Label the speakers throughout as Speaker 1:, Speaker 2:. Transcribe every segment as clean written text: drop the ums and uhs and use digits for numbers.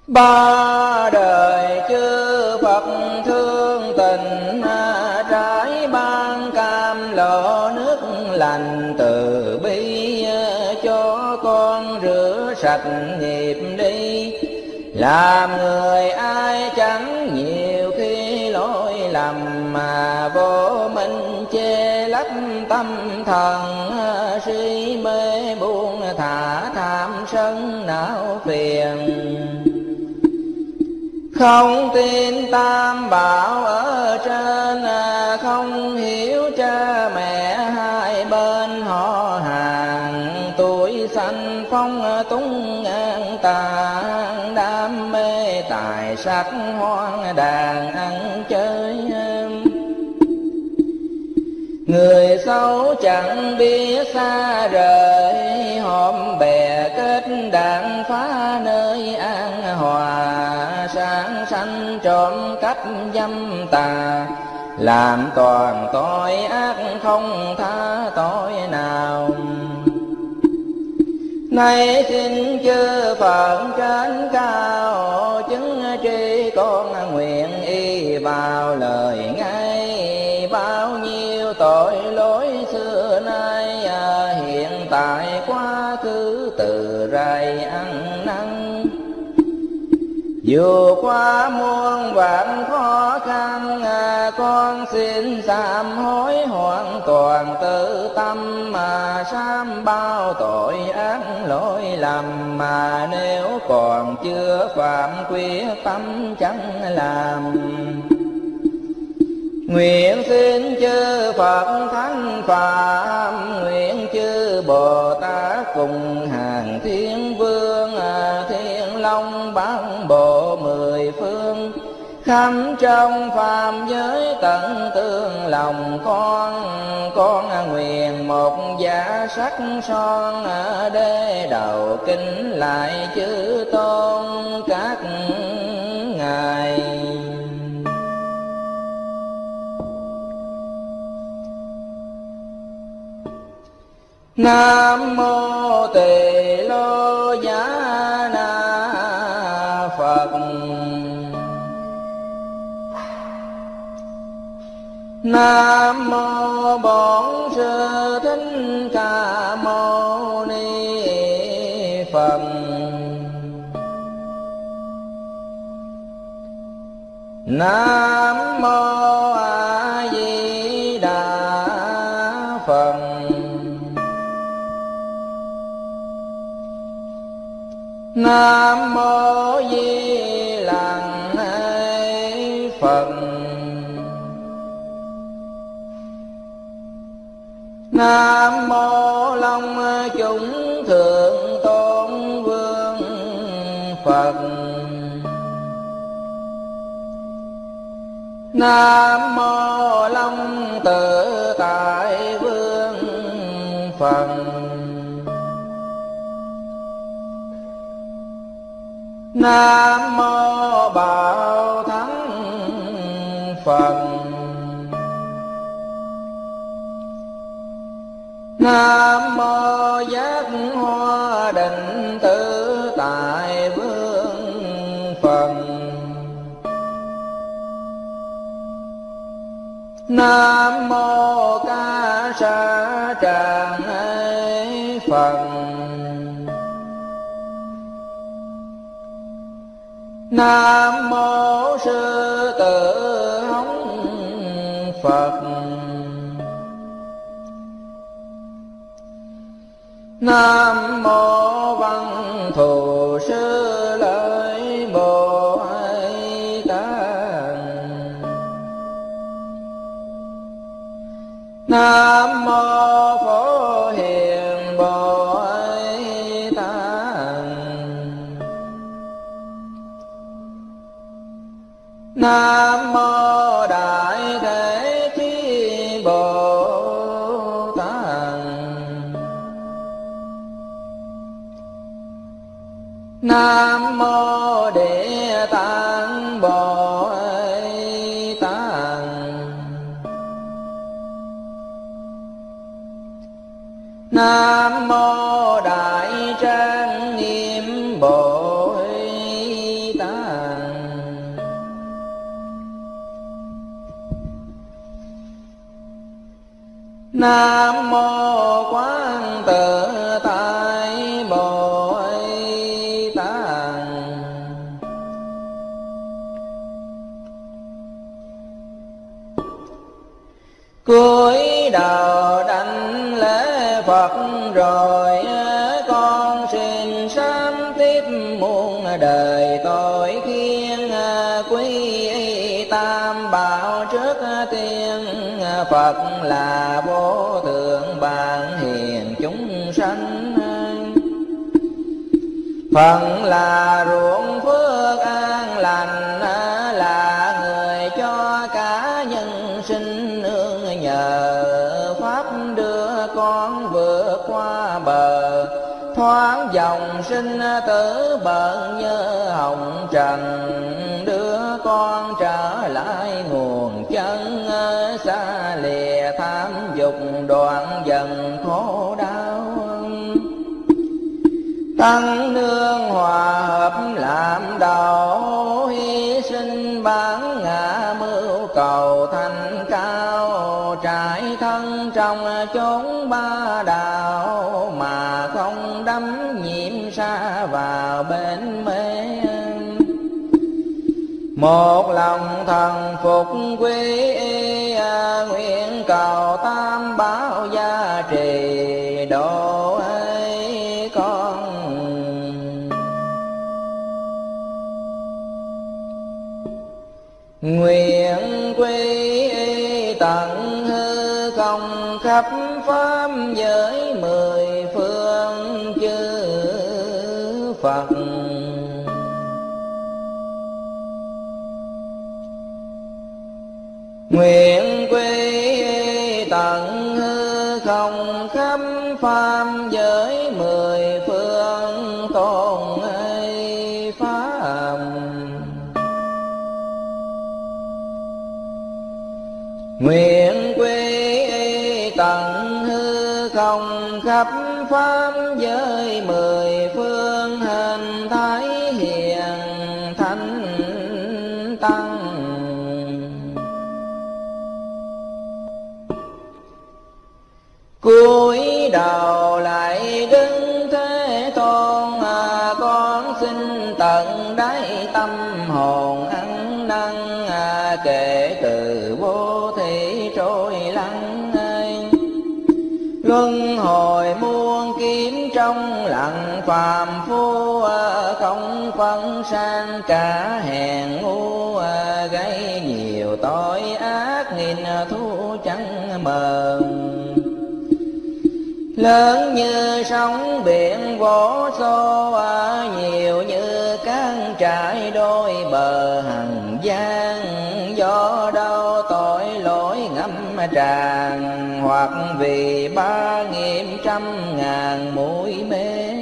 Speaker 1: Ba đời chư Phật thương tình, trái ban cam lộ nước lành từ bi, cho con rửa sạch nghiệp đi. Làm người ai chẳng nhiều khi lỗi lầm, mà vô minh che lấp tâm thần, si mê buông thả tham sân não phiền. Không tin tam bảo ở trên, không hiểu cha mẹ hai bên họ hàng. Tuổi xanh phong túng ngang tàn, đam mê tài sắc hoang đàn ăn chơi. Người xấu chẳng biết xa rời, họm bè kết đàn phá nơi an hòa. Sáng sanh trộm cắp dâm tà, làm toàn tội ác không tha tội nào. Nay xin chư Phật trên cao, chứng tri con nguyện y vào lời ngay. Bao nhiêu tội lỗi xưa nay, hiện tại quá khứ từ rày ăn năn. Dù qua muôn vạn khó khăn, con xin sám hối hoàn toàn tự tâm. Mà sám bao tội ác lỗi lầm, mà nếu còn chưa phạm quyết tâm chẳng làm. Nguyện xin chư Phật Thánh Phạm, nguyện chư Bồ Tát cùng hàng thiên vương, Thiên Long bán bộ mười phương. Khắp trong phàm giới tận tương lòng con nguyện một giả sắc son, để đầu kính lại chư tôn các ngài. Nam mô Tỳ Lô Giá Na Phật. Nam mô Bổn Sư Thích Ca Mâu Ni Phật. Nam mô A Di Đà Phật. Nam mô Di Lặc Phật. Nam mô Long Chúng Thượng Tôn Vương Phật. Nam mô Long Tự Tại Vương Phật. Nam mô Bảo Thắng Phật. Nam mô Giác Hoa Định Tự Tại Vương Phật. Nam mô Ca Sa Tràng Phật. Nam mô Sư Tử Hống Phật. Nam mô Văn Thù Sư Lợi Bồ Tát. Nam mô Phổ Hiền Bồ Tát. Nam mô Đại Thế Chí Bồ Tát. Nam mô Địa Tạng Bồ Tát. Nam mô Đại Trang Nghiêm Bồ Tát. Nam mô Quán Tự Tại Bồ Tát. Cúi đầu đảnh lễ Phật rồi con xin sám tiếp muôn đời tội khiên quý tam bảo trước tiên. Phật là vô thượng bạn hiền chúng sanh, Phật là ruộng phước an lành, là người cho cả nhân sinh nương nhờ. Pháp đưa con vượt qua bờ, thoáng dòng sinh tử bận nhớ hồng trần. Đưa con trở lại nguồn chân, xa lìa tham dục đoạn dần khổ đau. Tăng nương hòa hợp làm đầu, hy sinh bản ngã mưu cầu thành cao. Trải thân trong chốn ba đạo, mà không đắm nhiễm xa vào bên mê. Một lòng thần phục quy y, nguyện cầu tam bảo gia trì độ ấy con. Nguyện quy y tận hư không khắp pháp giới mười phương chư Phật. Nguyện quy tận hư không khắp pháp giới mười phương tôn ấy pháp. Nguyện quy tận hư không khắp pháp giới mười phương, hình thái hiền thánh tăng. Cúi đầu lại đứng Thế Tôn, con xin tận đáy tâm hồn ăn năn. Kể từ vô thị trôi lắng, luân hồi muôn kiếp trong lặng phàm phu. Không phân sang cả hèn ngu, gây nhiều tội ác nghìn thu chẳng mờn. Lớn như sóng biển vỗ xô, nhiều như cát trải đôi bờ hằng gian. Do đâu tội lỗi ngâm tràn, hoặc vì ba nghiệp trăm ngàn mũi mê.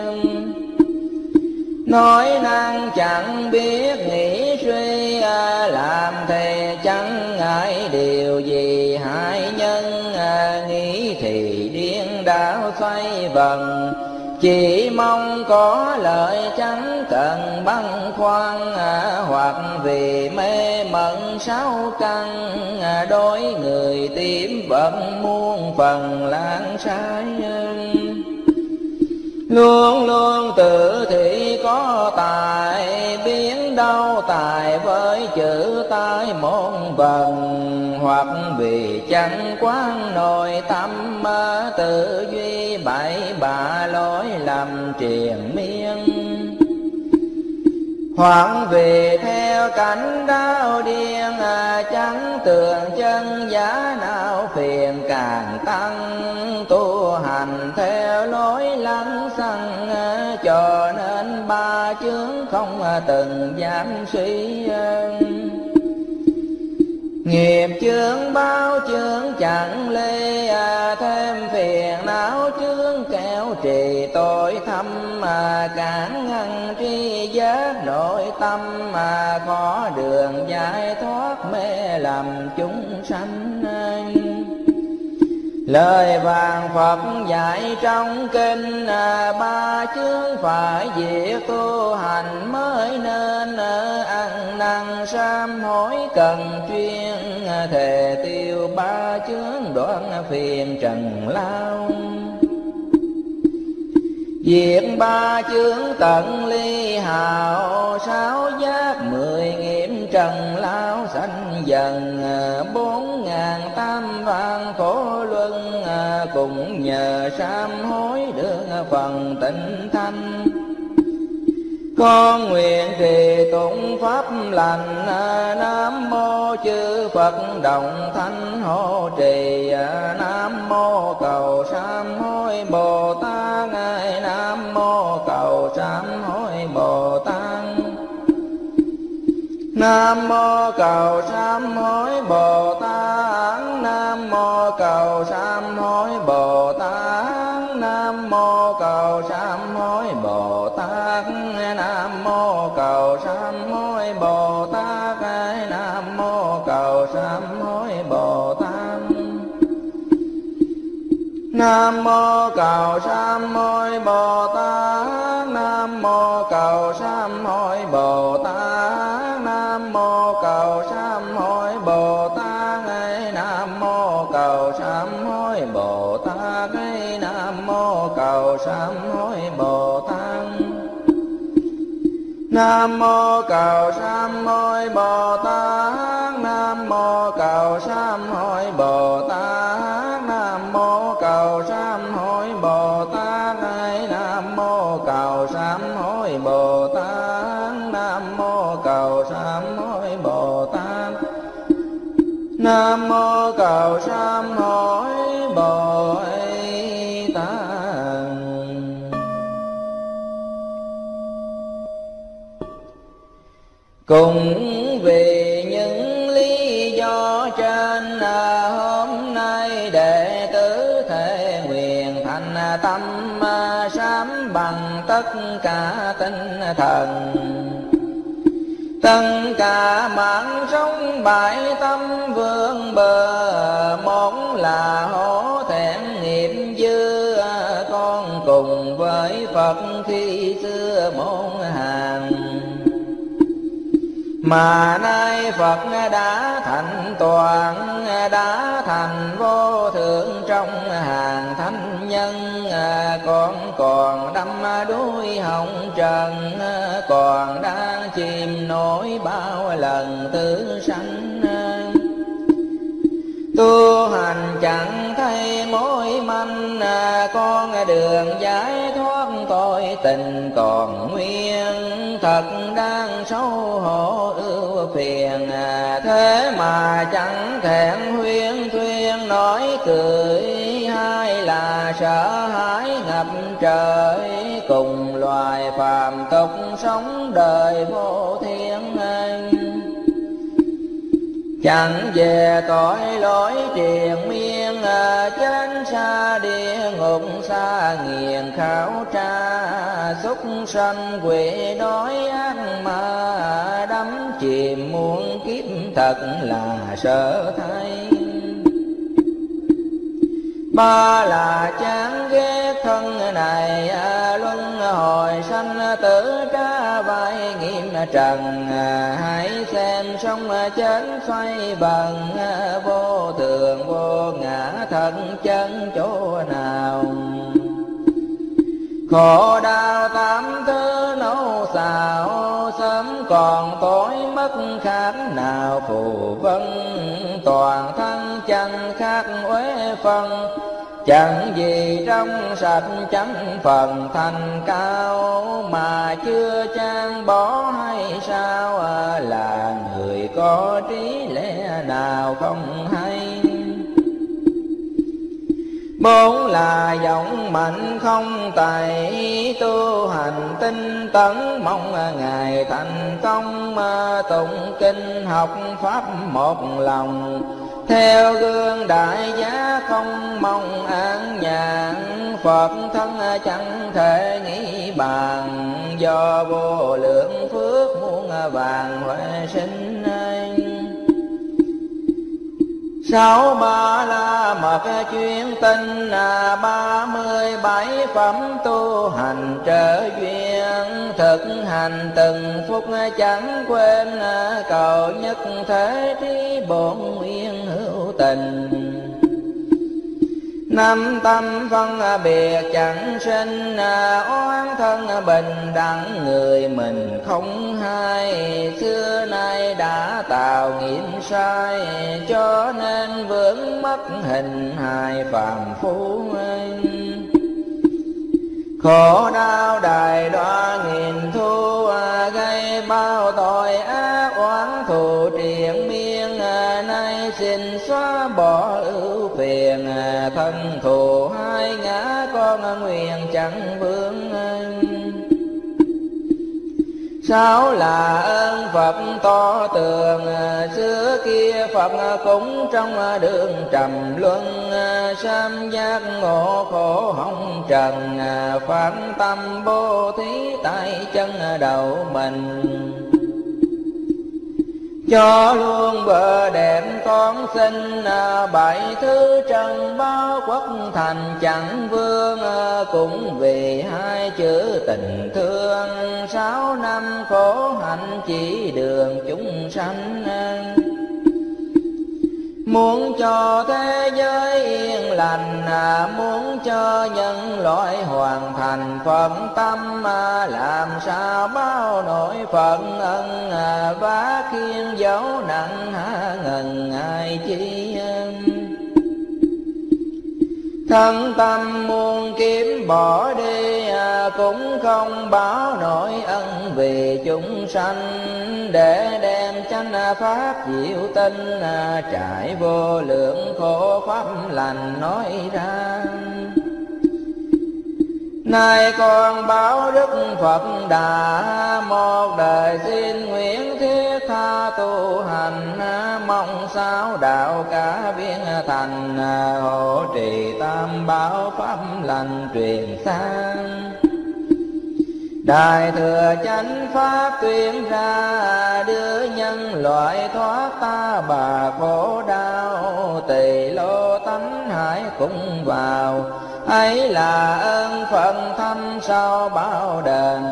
Speaker 1: Nói năng chẳng biết nghĩ suy, làm thề chẳng ngại điều gì hại nhân. Nghĩ thì điên đảo xoay vần, chỉ mong có lợi chẳng cần băn khoăn. Hoặc vì mê mẩn sáu căn, đối người tím vẫn muôn phần lãng sai. Luôn luôn tự thị có tài, biến đâu tài với chữ tai môn vần. Hoặc vì chẳng quán nội tâm, tự duy bậy bạ lối lầm triền miên. Hoặc vì theo cảnh đau điên, chẳng tường chân giá não phiền càng tăng. Tu hành theo lối lăng xăng, cho nên ba chướng không từng dám suy. Nghiệp chướng báo chướng chẳng lê, thêm phiền não chướng kéo trì tội thâm. Cản ngăn tri giác nội tâm, khó đường giải thoát mê lầm chúng sanh. Lời vàng Phật dạy trong kinh, ba chướng phải diệt tu hành mới nên, ăn năn sám hối cần chuyên, thề tiêu ba chướng đoạn phiền trần lao. Diệt ba chướng tận ly hào, sáu giác 10 nghiệm trần lao sanh dần, 4000 tam vạn khổ luân, cùng nhờ sám hối được phần tịnh thanh. Con nguyện trì tụng pháp lành, Nam mô chư Phật đồng thanh hộ trì, Nam mô cầu sám hối Bồ Tát, Nam mô cầu sám hối Bồ Tát. Nam mô cầu sám hối Bồ Tát, Nam mô cầu sám hối Bồ Tát, Nam mô cầu sám hối Bồ Tát, Nam mô cầu sám hối Bồ Tát, Nam mô cầu sám hối Bồ Tát. Nam mô cầu sám hối Bồ Tát, Nam mô cầu sám hối Bồ Tát, Nam mô cầu sám hối Bồ Tát, Nam mô cầu sám hối Bồ Tát, Nam mô cầu sám hối Bồ Tát. Nam mô cầu sám hối Bồ Tát, Nam mô cầu sám hối Bồ Tát, Nam mô cầu sám hối Bồ Tát, Nam mô cầu sám hối Bồ Tát, Nam mô cầu sám hối Bồ Tát, Nam mô cầu sám hối Bồ Tát. Cùng vì những lý do trên, hôm nay đệ tử thể nguyện thành tâm sám bằng tất cả tinh thần. Tất cả mạng sống bại tâm vươn bờ, một là hổ thẹn nghiệp dư, con cùng với Phật khi xưa môn hàng. Mà nay Phật đã thành toàn, đã thành vô thượng trong hàng thánh nhân, con còn đắm đuối hồng trần, còn đang chìm nổi bao lần tử sanh. Tu hành chẳng thấy mối manh, con đường giải thoát tội tình còn nguyên, thật đang xấu hổ ưu phiền. Thế mà chẳng thẹn huyên thuyên nói cười, hay là sợ hãi ngập trời, cùng loài phàm tục sống đời vô thiên. Chẳng về tội lỗi triền miên, chánh xa địa ngục xa nghiền khảo tra, súc sanh quỷ đói ác ma, đắm chìm muôn kiếp thật là sợ thay. Ba là chán ghét thân này, luân hồi sanh tử tra vai nghiêm trần. Hãy xem sống chết xoay bằng, vô thường vô ngã thân chân chỗ nào. Khổ đau tám thứ nấu xào, sớm còn tối mất khác nào phù vân. Toàn thân chẳng khác uế phân, chẳng gì trong sạch chẳng phần thành cao. Mà chưa chan bỏ hay sao, là người có trí lẽ nào không hay. Bốn là giọng mạnh không tài, tu hành tinh tấn mong ngày thành công. Tụng kinh học pháp một lòng, theo gương đại giá không mong an nhàn. Phật thân chẳng thể nghĩ bàn, do vô lượng phước muôn vàng huệ sinh. Sáu ba la mật chuyên tinh, 37 phẩm tu hành trở duyên. Thực hành từng phút chẳng quên, cầu nhất thế trí bổn nguyên hữu tình. Năm tâm phân biệt chẳng sinh, oán thân bình đẳng người mình không hay. Xưa nay đã tạo nghiệp sai, cho nên vướng mất hình hài phàm phu. Khổ đau đài đoa nghìn thu, gây bao tội ác oán thù triền miên. Nay xin xóa bỏ ưu phiền, thân thù hai ngã con nguyện chẳng vướng. Sáu là ơn Phật to tường, xưa kia Phật cũng trong đường trầm luân. Sam giác ngộ khổ hồng trần, phán tâm bố thí tại chân đầu mình. Cho luôn bờ đệm con xin, 7 thứ trần báo quốc thành chẳng vương. Cũng vì hai chữ tình thương, 6 năm khổ hạnh chỉ đường chúng sanh. Muốn cho thế giới yên lành, muốn cho nhân loại hoàn thành phận tâm. Làm sao bao nỗi phận ân, vá khiên dấu nặng hạ ngần ai chi. Thân tâm muôn kiếm bỏ đi, cũng không báo nổi ân vì chúng sanh. Để đem chánh pháp diệu tinh, trải vô lượng khổ pháp lành nói ra. Nay con báo Đức Phật đã, một đời xin nguyện thiết tha tu hành. Mong sao đạo cả viên thành, hộ trì tam bảo pháp lành truyền sang. Đại thừa chánh pháp tuyên ra, đưa nhân loại thoát ta bà khổ đau. Tỳ lô tánh hải cũng vào, ấy là ơn phận thâm sâu bao đền.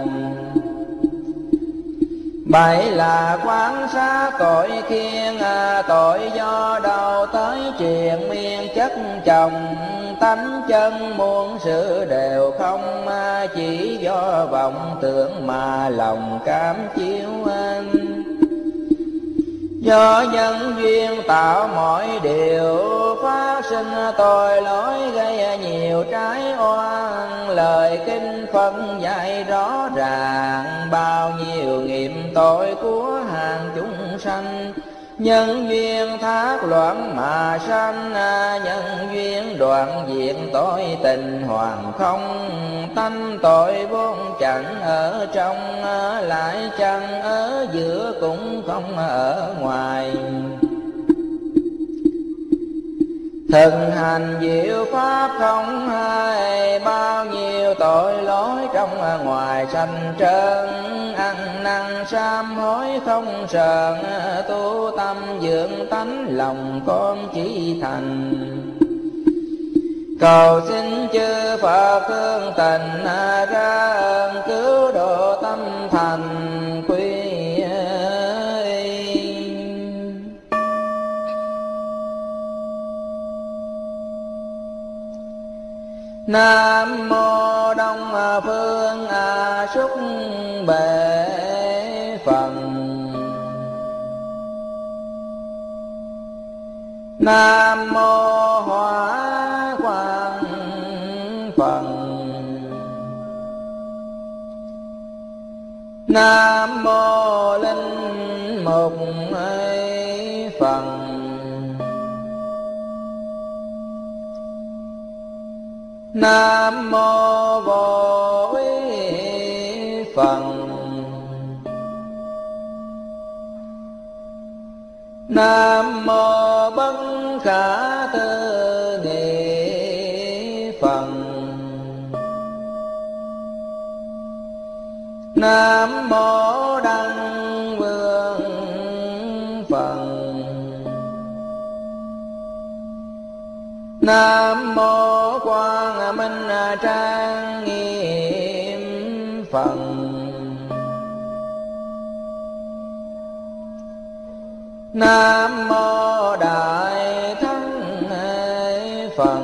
Speaker 1: 7 là quán sát tội khiên, tội do đâu tới triền miên chất chồng. Tánh chân muôn sự đều không, chỉ do vọng tưởng mà lòng cảm chiếu. Do nhân duyên tạo mọi điều, phát sinh tội lỗi gây nhiều trái oan. Lời kinh phân dạy rõ ràng, bao nhiêu nghiệp tội của hàng chúng sanh. Nhân duyên thác loạn mà sanh, nhân duyên đoạn diệt tội tình hoàn không. Tánh tội vốn chẳng ở trong, lại chẳng ở giữa cũng không ở ngoài. Thực hành diệu pháp không hay, bao nhiêu tội lỗi trong ngoài sanh trơn. Ăn năn sám hối không sờn, tu tâm dưỡng tánh lòng con chỉ thành. Cầu xin chư Phật thương tình, ra ơn cứu độ tâm thành quy. Nam mô Đông Phương A Súc Bệ Phật. Nam mô Hóa Quang Phật. Nam mô Linh Mục Phật. Nam mô Vô Úy Phật. Nam mô Bất Khả Tư Nghị Phật. Nam mô Đăng Vương Phật. Nam mô Quan Minh Trang Nghiêm Phật. Nam mô Đại Thắng Phật.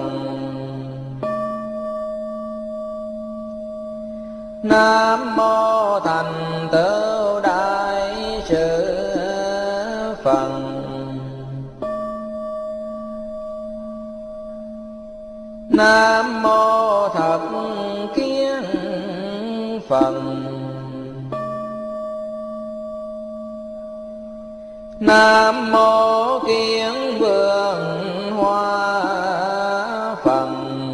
Speaker 1: Nam mô Thành Tựu Đại Sự Phật. Nam mô Thập Kiến Phật. Nam mô Kiến Vượng Hoa Phật.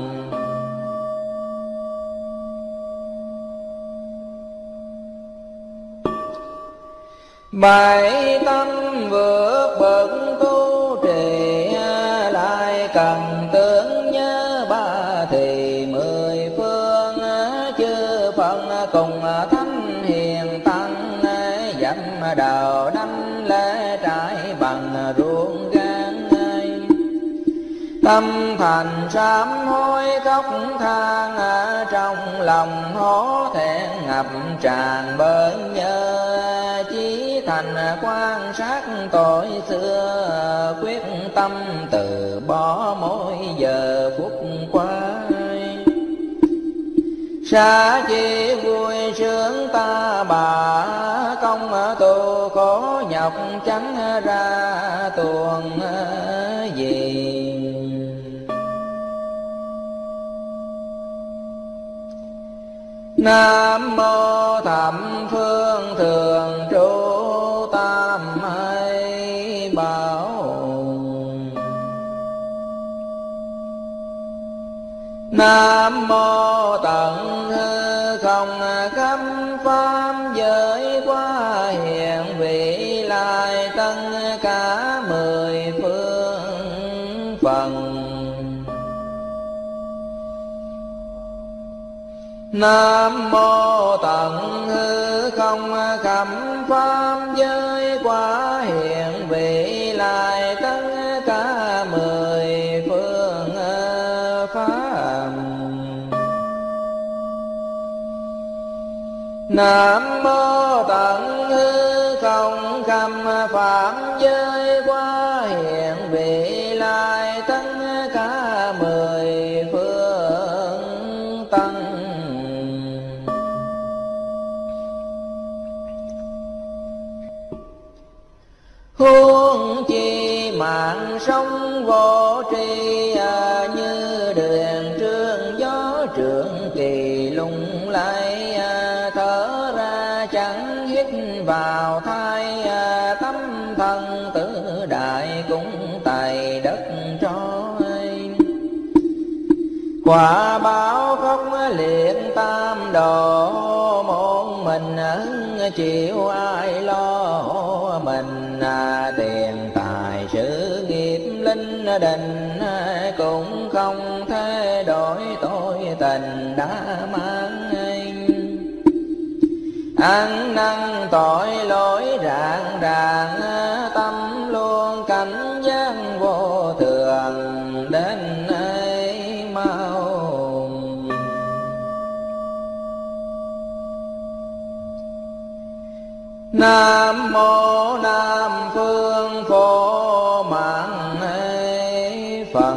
Speaker 1: Bảy tâm vượt bậc tu trì, lại cần tưởng nhớ ba thì mười phương. Chư Phật cùng thánh hiền tăng, dặm đầu đánh lễ trải bằng ruộng gan. Tâm thành sám hối khóc than, trong lòng hổ thẹn ngập tràn bớn nhớ. Chí thành quan sát tội xưa, quyết tâm từ bỏ mỗi giờ phút qua. Xa chi vui sướng ta bà, công tu khổ nhọc chẳng ra tuồng gì. Nam mô Thập Phương Thường Trụ Tam Hay Bảo. Nam mô Tận Hư Không Khắp Pháp Giới Quá Hiện Vị Lai tất cả mười phương phần. Nam mô Tận Hư Không Khắp Pháp Giới Quá Hiện Vị Lai tất cả mười phương pháp. Nam mô Tận Hư Không Khắp Pháp Giới Quá Hiện Vị Lai tất cả mười phương tăng. Huống chi mạng sống vô tri, như đường trương gió trượng kỳ lung lay. Thở ra chẳng hít vào thai, tâm thân tử đại cũng tại đất trôi. Quả báo khóc liệt tam đồ, một mình chịu ai lo. Mình tiền tài sự nghiệp linh đình, cũng không thể đổi tội tình đã mang. Ăn năn tội lỗi rạng ràng, tâm luôn cảnh giác vô thường đến ấy mau. Nam mô Nam Phương Phổ Mạng Phật.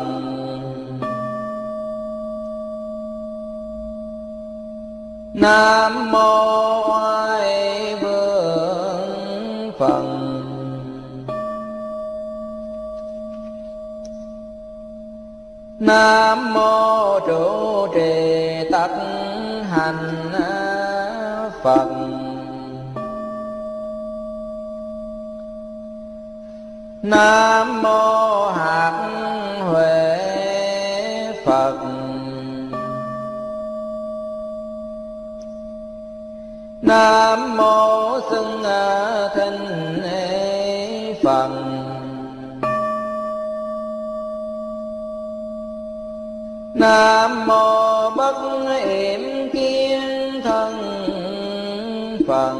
Speaker 1: Nam mô Oai Vương Phật. Nam mô Trụ Trì Tất Hành Phật. Nam mô Hạt Huệ Phật. Nam mô Xưng Thinh Phật. Nam mô Bất Yểm Kiến Thân Phật.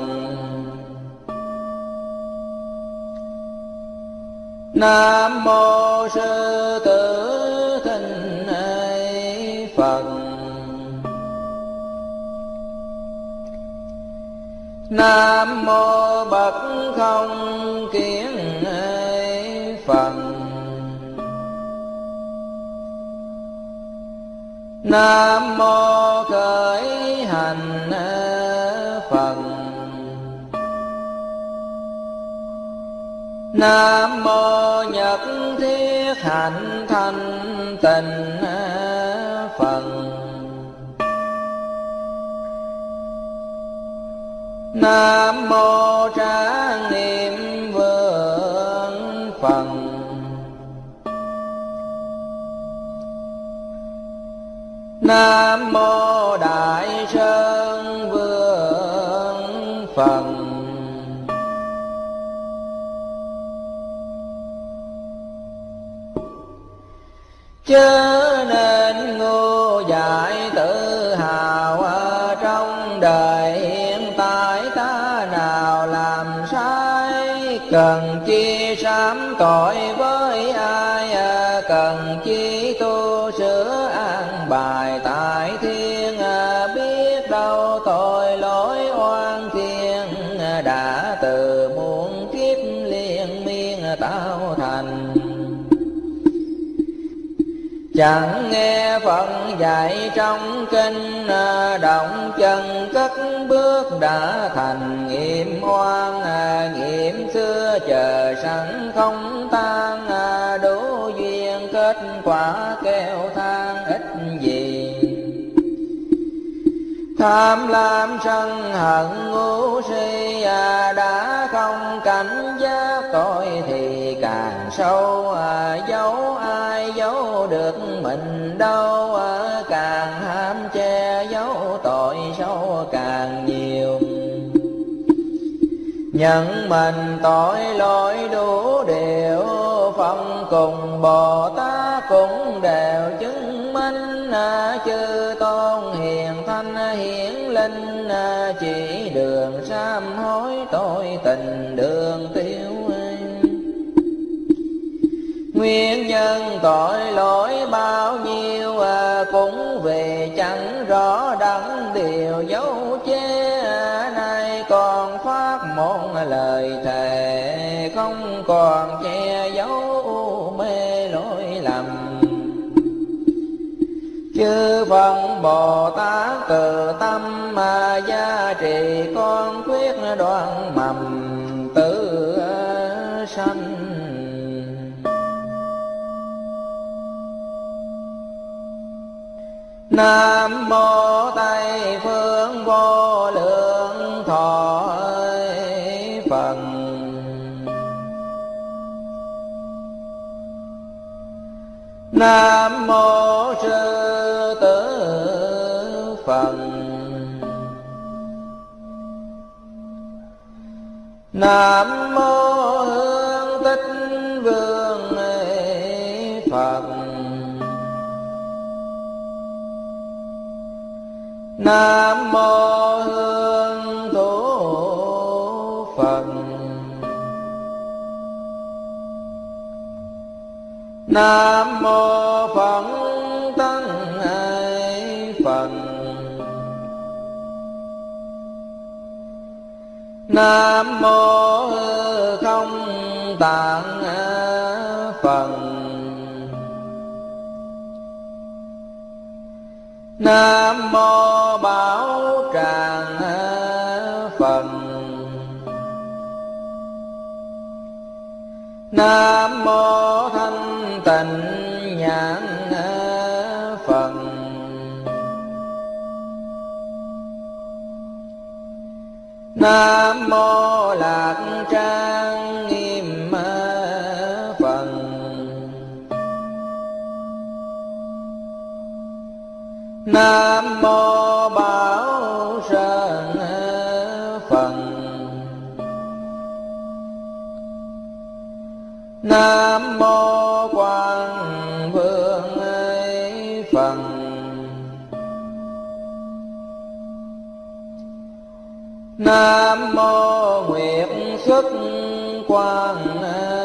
Speaker 1: Nam mô Sư Tử Thinh Nam mô Bậc Không Kiến Phật. Nam mô Khởi Hành Phật. Nam mô Nhất Thiết Hạnh Thanh Tịnh Phật. Nam mô Trang Nghiêm Vương Phật. Nam mô Đại Sơn Vương Phật. Chớ nên ngu dại tự hào ở trong đời hiện tại, ta nào làm sai cần chi sám tội với ai, cần chi tu sửa an bài tại thiên, biết đâu tội lỗi oan thiên đã từ muôn kiếp liên miên tạo thành. Chẳng nghe Phật dạy trong kinh, động chân cất bước đã thành nghiệp oan, nghiệp xưa chờ sẵn không tan, đủ duyên kết quả kêu than ít gì. Tham lam sân hận ngu si, đã không cảnh giác tội thì càng sâu, giấu ai giấu được mình đâu, càng ham che giấu tội sâu càng nhiều. Nhận mình tội lỗi đủ điều, Phật cùng Bồ Tát cũng đều chứng minh, chư tôn hiền thanh hiển linh, chỉ đường sám hối tội tình đường tiêu. Nguyên nhân tội lỗi bao nhiêu, cũng vì chẳng rõ đắng điều dấu che. Nay còn phát một lời thề, không còn che giấu mê lỗi lầm. Chư Phật Bồ Tát từ tâm gia trì, con quyết đoạn mầm tử sanh. Nam mô Tây Phương Vô Lượng Thọ Phật. Nam mô Sư Tử Phật. Nam mô Hương Tích Vương Phật. Nam mô Hương Thủ Phật. Nam mô Phật Tăng Phật. Nam mô Hư Không Tạng Phật. Nam mô Bảo Tràng Phật. Nam mô Thanh Tịnh Nhãn Phật. Nam mô Lạc Trang Nghiêm Phật. Nam mô Bảo Sơn Phật. Nam mô Quang Vương Phật. Nam mô Nguyệt Xuất Quang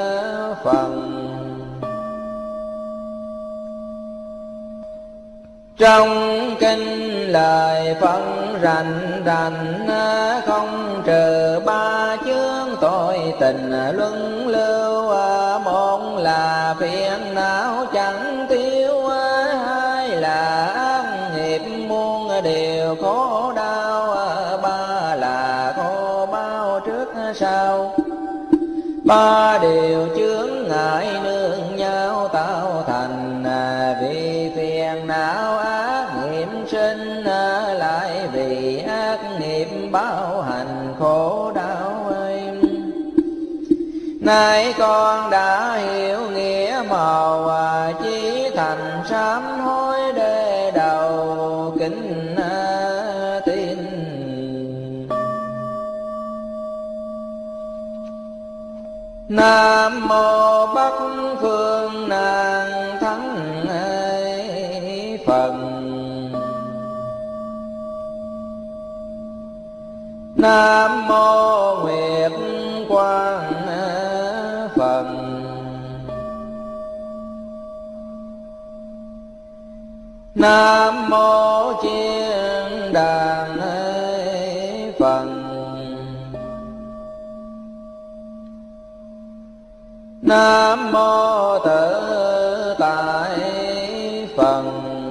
Speaker 1: Phật. Trong kinh lời phân rành rành, không trừ ba chướng tội tình luân lưu. Một là phiền não chẳng tiêu, hai là ác nghiệp muôn điều khổ đau, ba là khổ bao trước sau. Ba điều chướng ngại nương nhau tạo thành, vì phiền não ác nghiệp sinh, lại vì ác nghiệp báo hành khổ đau ấy. Nay con đã hiểu nghĩa màu, chí thành sám hối để đầu kính tin. Nam mô Bắc Phương Nàng Thắng Phật. Nam mô Nguyệt Quang Phật. Nam mô Chiên Đàn Phật. Nam mô Tự Tại Phật.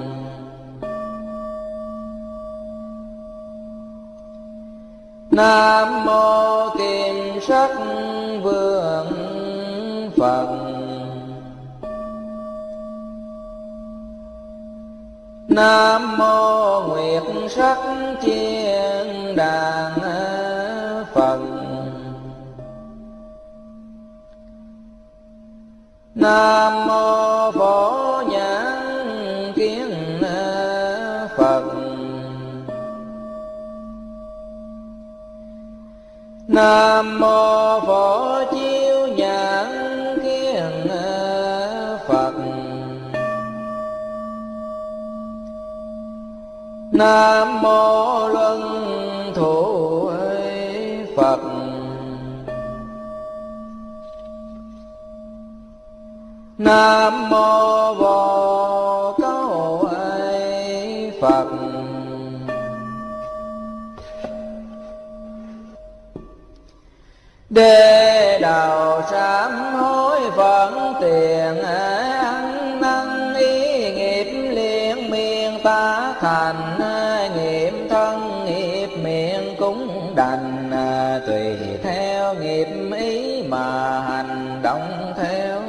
Speaker 1: Nam mô Kim Sắc Vương Phật. Nam mô Nguyệt Sắc Chiên Đàn Phật. Nam mô Phổ Nhãn Kiến Phật. Nam mô Phổ Chiếu Nhãn Kiến Phật. Nam mô Luân Thủ Phật. Nam mô Vô Câu Phật. Đế đầu sám hối phận tiền, ăn năn ý nghiệp liên miên tá thành. Nghiệp thân nghiệp miệng cũng đành, tùy theo nghiệp ý mà hành động theo.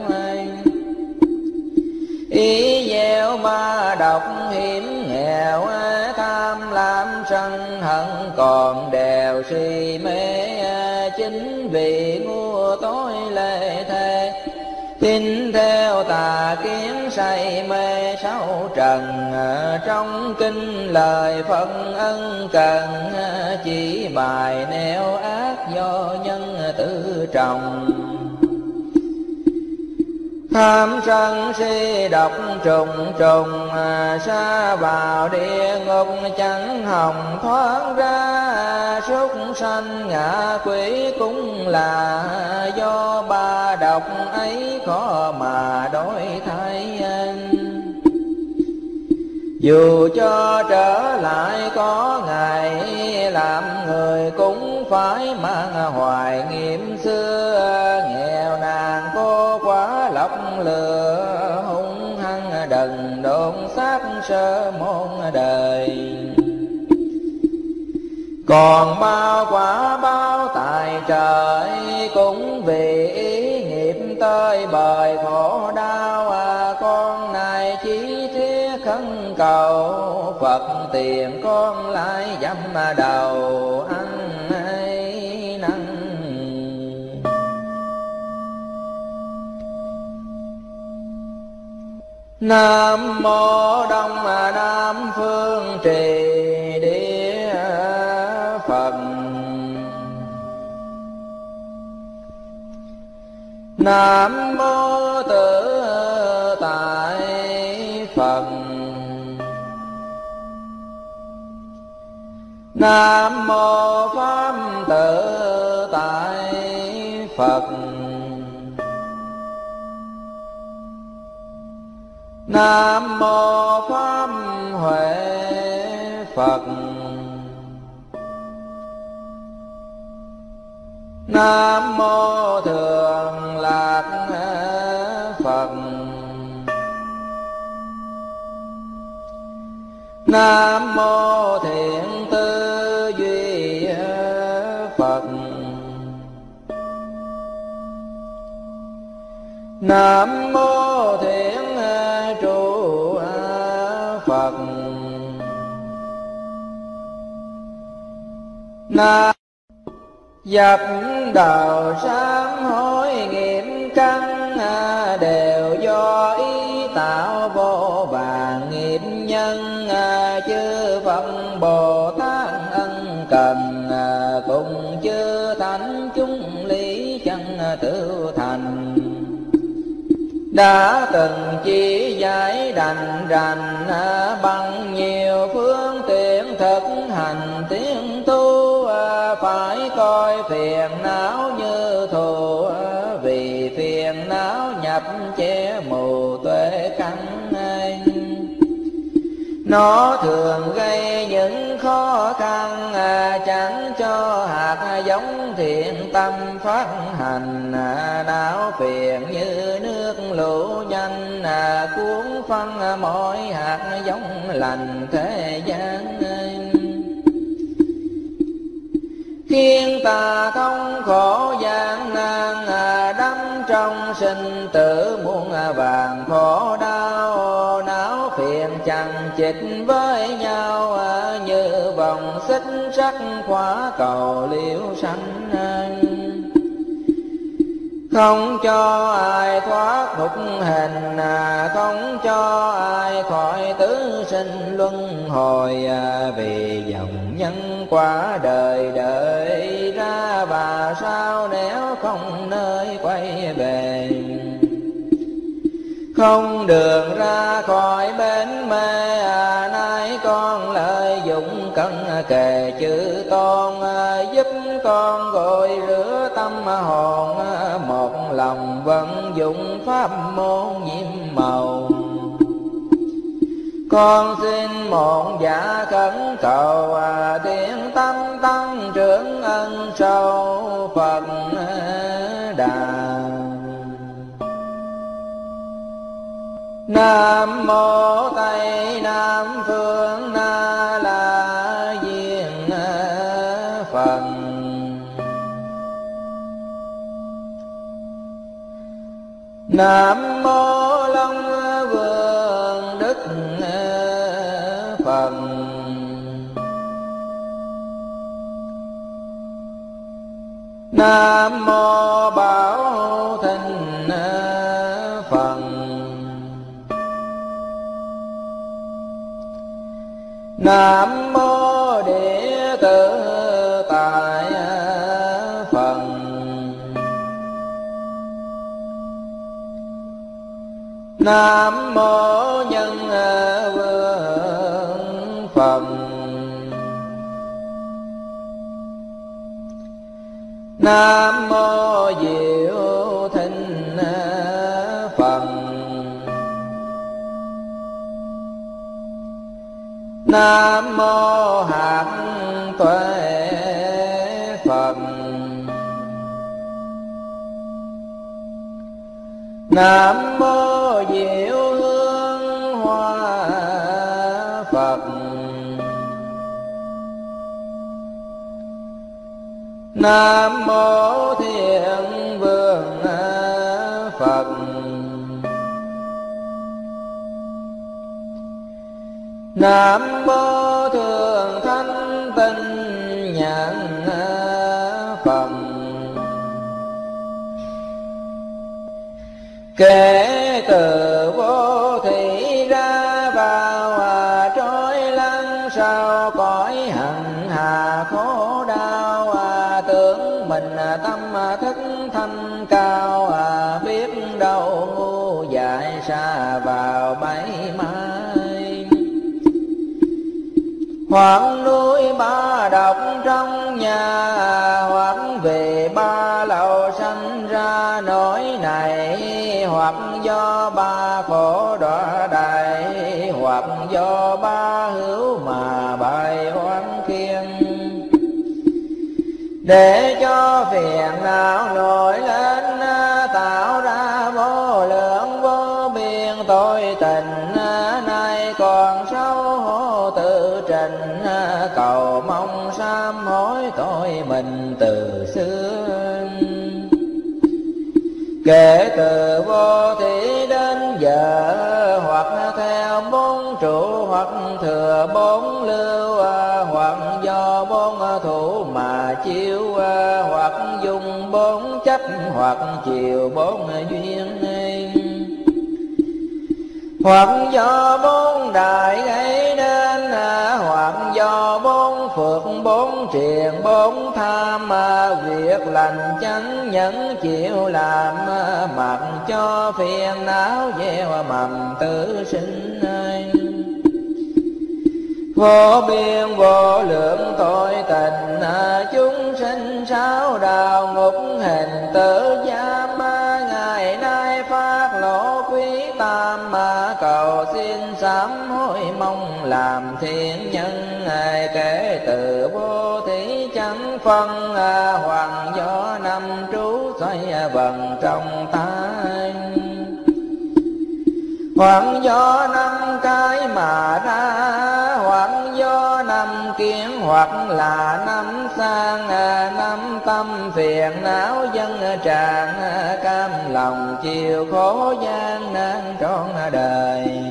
Speaker 1: Ý gieo ba độc hiểm nghèo, tham lam sân hận còn đèo si mê. Chính vì ngu tối lệ thế, tin theo tà kiến say mê sáu trần. Trong kinh lời phân ân cần, chỉ bài neo ác do nhân tự trồng. Tham sân si độc trùng trùng, sa vào địa ngục chẳng hòng thoát ra. Súc sanh ngạ quỷ cũng là do ba độc ấy khó mà đổi thay. Dù cho trở lại có ngày, làm người cũng phải mang hoài nghiệm xưa. Nghèo nàn cô quá lọc lừa, hung hăng đần độn sát sơ môn đời. Còn bao quả báo tại trời, cũng vì ý nghiệp tơi bời khổ đau. Con này chỉ thiết khấn cầu, Phật tiền con lại dám đầu ăn năn. Nam mô Đông Nam Phương Trì Địa Phật. Nam mô Tự Tại Phật. Nam mô Pháp Tự Tại Phật. Nam mô Pháp huệ Phật. Nam mô Thường Lạc Phật. Nam mô Thiện Tư Duy Phật. Nam mô Thiện Trụ Phật. Nam dập đầu sám hối nghiệp căn, đều do ý tạo vô vàn nghiệp nhân. Chư Phật Bồ Tát ân cần, cùng chư thánh chúng lý chân tự thành. Đã từng chỉ giải đành rành, bằng nhiều phương tiện thực hành tiến tu. Phải coi phiền não như thù, vì phiền não nhập che mù tuệ căn. Nó thường gây những khó khăn, chẳng cho hạt giống thiện tâm phát hành. Não phiền như nước lũ nhanh, cuốn phân mọi hạt giống lành thế gian. Khiến ta không khổ gian nan, đắm trong sinh tử muôn vàng khổ đau. Não phiền chằng chịt với nhau, như vòng xích sắt khóa cầu liễu sanh. Không cho ai thoát nhục hình, không cho ai khỏi tứ sinh luân hồi. Vì dòng nhân quả đời đợi ra, và sao nếu không nơi quay về. Không đường ra khỏi bến mê, nay con lợi dụng cân kề chữ tôn. Giúp con gội rửa tâm hồn, một lòng vận dụng pháp môn nhiệm màu. Con xin một dạ khẩn cầu, tiếng tâm tăng trưởng ân sâu Phật Đà. Nam mô Tây Nam Phương Na La Diên Phật. Nam mô Long Vương Đức Phật. Nam mô Bảo Thịnh Phật. Nam mô Địa Tự Tại Phật. Nam mô Nhân Vương Phật. Nam mô Diệu Thịnh Phật. Nam mô Hạt Tuệ Phật. Nam mô Diệu Hương Hoa Phật. Nam mô Thiện Vương Phật. Nam mô Thường Thanh Tinh Nhãn Phật. Kể từ vô thị ra vào, trôi lăn sau cõi hằng hà khổ đau. Tưởng mình tâm thức thanh cao, biết đâu ngu dại xa vào bẫy mai. Hoặc núi ba độc trong nhà, hoặc về ba lầu sanh ra nỗi này. Hoặc do ba khổ đọa đầy, hoặc do ba để cho phiền não nổi lên, tạo ra vô lượng vô biên tội tình. Nay còn xấu hổ tự trình, cầu mong sám hối tội mình từ xưa. Kể từ vô thủy đến giờ, hoặc theo bốn trụ, hoặc thừa bốn lưu, hoặc do bốn thủ mà chiếu, hoặc dùng bốn chấp, hoặc chiều bốn duyên. Hoặc do bốn đại gây nên, hoặc do bốn phước bốn triền bốn tham, việc lành chánh nhẫn chịu làm, mặc cho phiền não gieo mầm tử sinh. Vô biên vô lượng tội tình, chúng sinh sáu đạo ngục hình tử giam. Ngày nay phát lộ quý tam, cầu xin sám hối mong làm thiện nhân. Kể từ vô thí chẳng phân, hoàng do năm trú xoay vần trong tay. Hoặc do năm cái mà ra, hoặc do năm kiến, hoặc là năm sang. Năm tâm phiền não dân tràn, cam lòng chịu khổ gian nan trọn đời.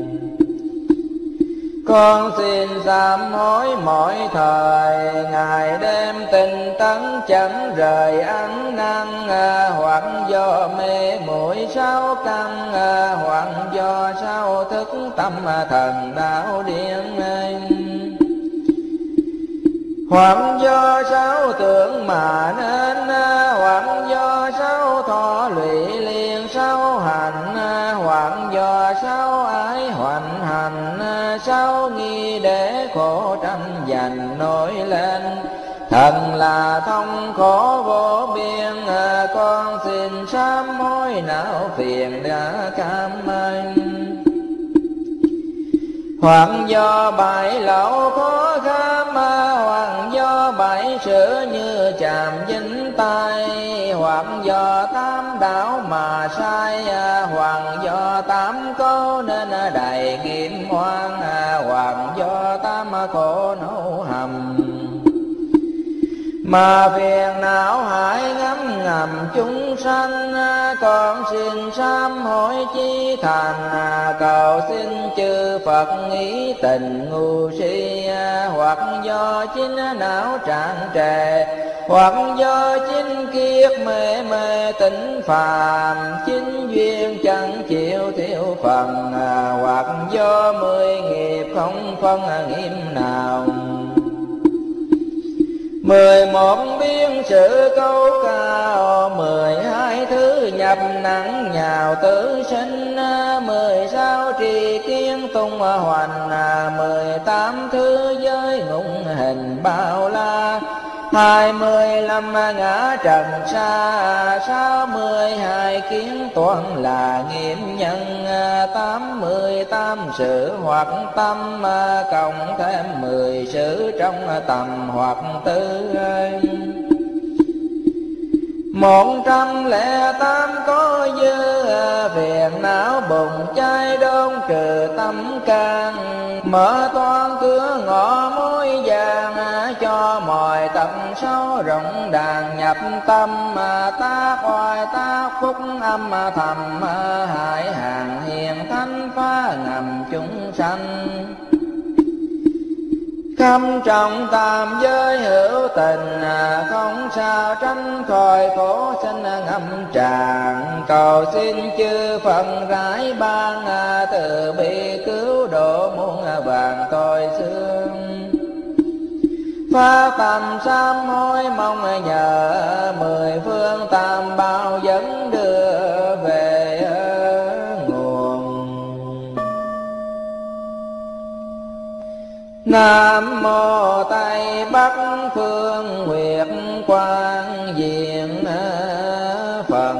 Speaker 1: Con xin sám hối mọi thời, ngày đêm tinh tấn chẳng rời ăn năn. Hoặc do mê muội sáu căn, hoặc do sao thức tâm thần đạo điên. Hoặc do sáu tưởng mà nên, hoặc do sáu thọ lụy liền sáu hành. Hoặc do sáu ái hoành hành, sáu nghi để khổ tranh giành nổi lên. Thần là thông khổ vô biên, con xin sám hối não phiền đã cam anh. Hoặc do bại lậu khó kham, hoặc do bại sự như chạm dính tay. Hoặc do tám đạo mà sai, hoặc do tám câu nên đầy kim oan. Hoặc do tám khổ nấu hầm, mà phiền não hại ngấm ngầm chúng sanh. Con xin sám hối chí thành, cầu xin chư Phật nghĩ tình ngu si. Hoặc do chính não trạng trề, hoặc do chính kiết mê mê tỉnh phàm. Chính duyên chẳng chịu thiếu phần, hoặc do 10 nghiệp không phân nghiêm nào. 11 biến sự câu cao, 12 thứ nhập nặng nhào tử sinh. 16 trì kiến tung hoành, 18 thứ giới ngụng hình bao la. 25 ngã trần xa, 62 kiến toán là nghiêm nhân. 88 sự hoặc tâm, cộng thêm 10 sự trong tầm hoặc tư. 108 có dư, phiền não bùng cháy đốn trừ tâm can. Mở toan cửa ngõ mối vàng, cho mọi tận sâu rộng đàn nhập tâm. Tác oai tác phúc âm thầm, hại hàng hiền thánh phá ngầm chúng sanh. Khâm trọng tam giới hữu tình, không sao tránh khỏi khổ sinh ngâm tràn. Cầu xin chư Phật rải ban, từ bi cứu độ muôn vàng tội xương. Phát tâm sám hối mong nhờ, 10 phương tam bảo dẫn đưa về nguồn. Nam mô Tây Bắc Phương Nguyệt Quang Diện Phật.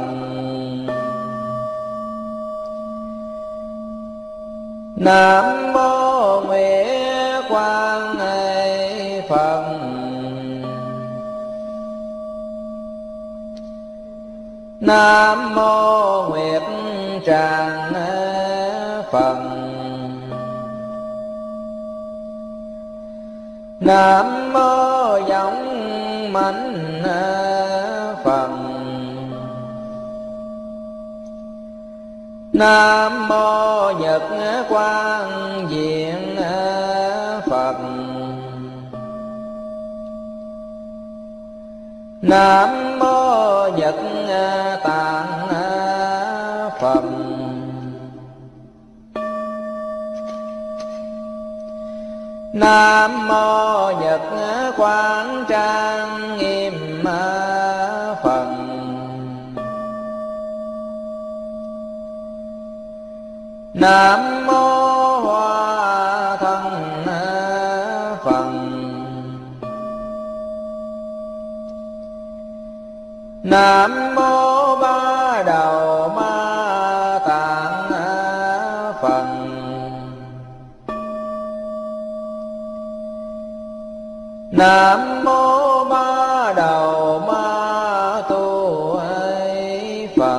Speaker 1: Nam mô Nguyệt Quang Phật. Nam mô Nguyệt Tràng Phật. Nam mô Giọng Mạnh Phật. Nam mô Nhật Quang Diện Phật. Nam mô Nhật Tạng Phật. Nam mô Nhật Quang Trang Nghiêm Phật. Nam mô Hoa Thân Phật. Nam mô Ba Đầu Ma Tạng Phật. Nam mô Ba Đầu Ma Tu Phật.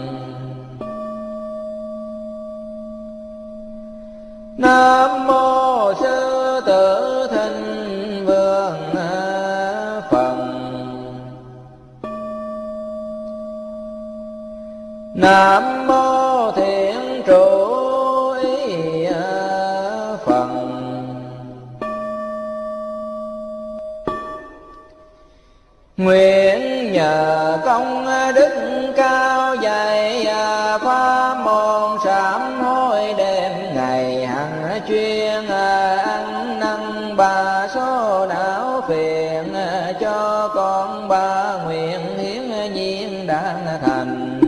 Speaker 1: Nam mô Sư Tử Thinh Vương Phật. Nam mô Thiện Trụ Ý Phật. Nguyện nhờ công đức cao dày pháp môn sám hối đêm ngày hằng chuyên ăn năn ba số não phiền cho con ba nguyện hiến nhiên đáng thành.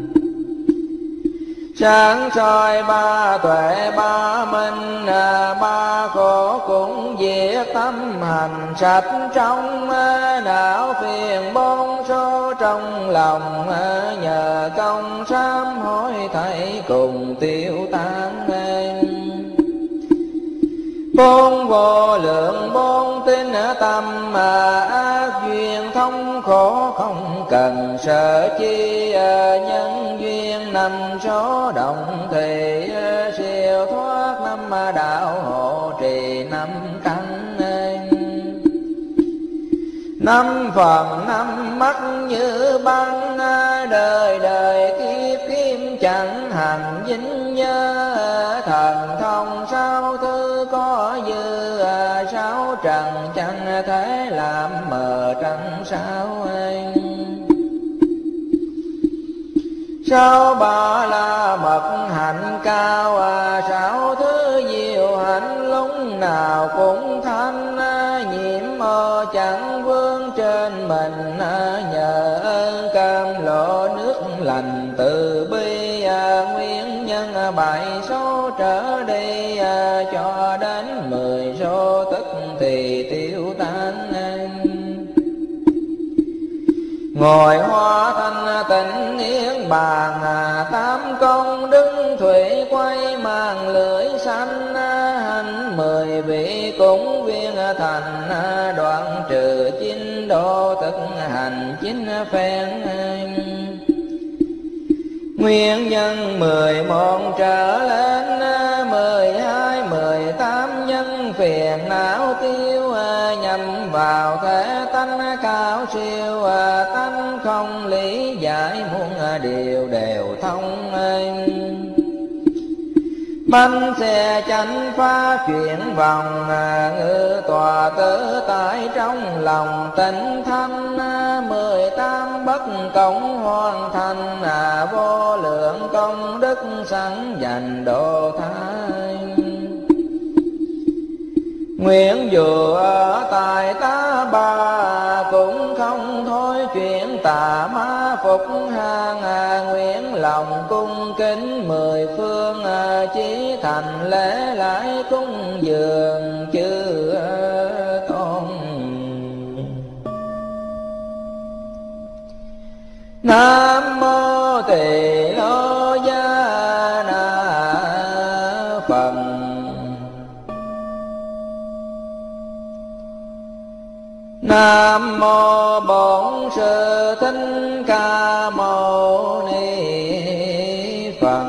Speaker 1: Sáng soi ba tuệ ba minh ba khổ cũng diệt tâm hành sạch trong não phiền bốn số trong lòng nhờ công sám hối thảy cùng tiêu tan. Bốn vô lượng bốn tinh tâm ác duyên thống khổ không cần sợ chi. Nhân duyên năm số động thì siêu thoát năm đạo hộ trì năm căn. Năm phần năm mắt như băng đời đời kiếp kiếp chẳng hành dính nhớ. Thần thông sáu thứ có dư sáu trần chẳng thể làm mờ trăng sao. Sáu ba la mật hạnh cao sáu thứ diệu hạnh lúc nào cũng thanh. Nhiễm mơ chẳng vương trên mình nhờ ơn cam lộ nước lành từ bi. Nguyên nhân bảy số trở đi cho đến 10 số tức thì tiêu tan. Ngồi hoa thanh tịnh niết bàn tám công đức thủy quay màn lưỡi xanh. Hành 10 vị cúng viên thành đoạn trừ chín đô tức hành chín phen. Nguyên nhân 11 trở lên 12 18 nhân phiền não tiêu. Nhằm vào thể tánh cao siêu tánh không lý giải muôn điều đều thông. Bánh xe chánh phá chuyển vòng ngự tòa tử tại trong lòng tịnh thanh. 18 bất công hoàn thành vô lượng công đức sẵn dành độ thái. Nguyện dù ở tại tá bà cũng không thôi chuyện tà ma phục hàng. Nguyện lòng cung kính 10 phương chí thành lễ lại cung dường chư tôn. Nam mô Tỳ Lô Gia Na Phật. Nam mô Bổn Sư Thích Ca Mâu Ni Phật.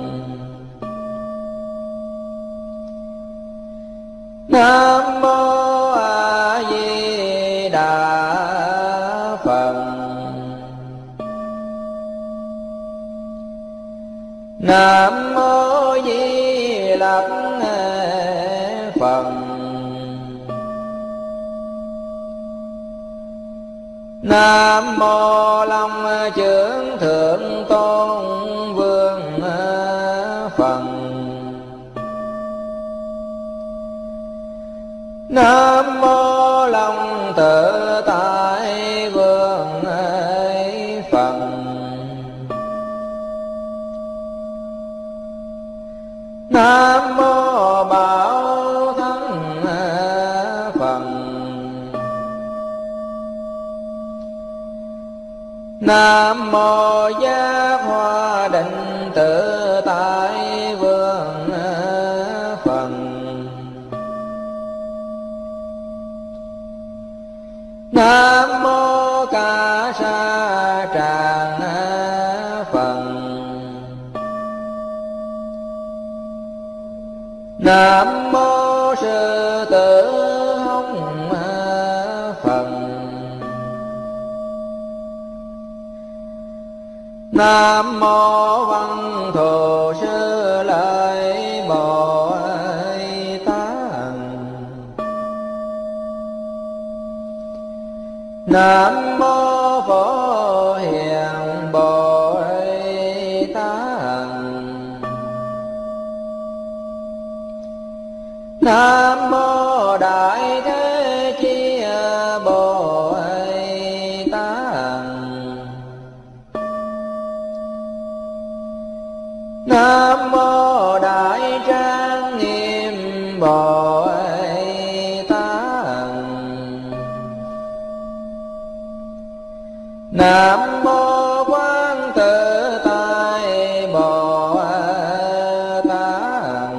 Speaker 1: Nam mô A Di Đà Phật. Nam mô Di Lặc Phật. Nam mô Long Chưởng Thượng Tôn Vương Phật. Nam mô Long Tự Tại Vương Phật. Nam mô Bảo Thắng Phật. Nam mô Giác Hoa Định Tự Tại Vương Phật. Nam mô Ca Sa Tràng Phật. Nam mô Sư Tử Hồng Phật. Nam mô Văn Thù Sư Lợi Bồ Tát. Nam mô Phổ Hiền Bồ Tát. Nam mô Đại Thế Chí Bồ Tát. Nam mô Đại Trang Nghiêm Bồ Tát. Nam mô Quán Tự Tại Bồ Tát.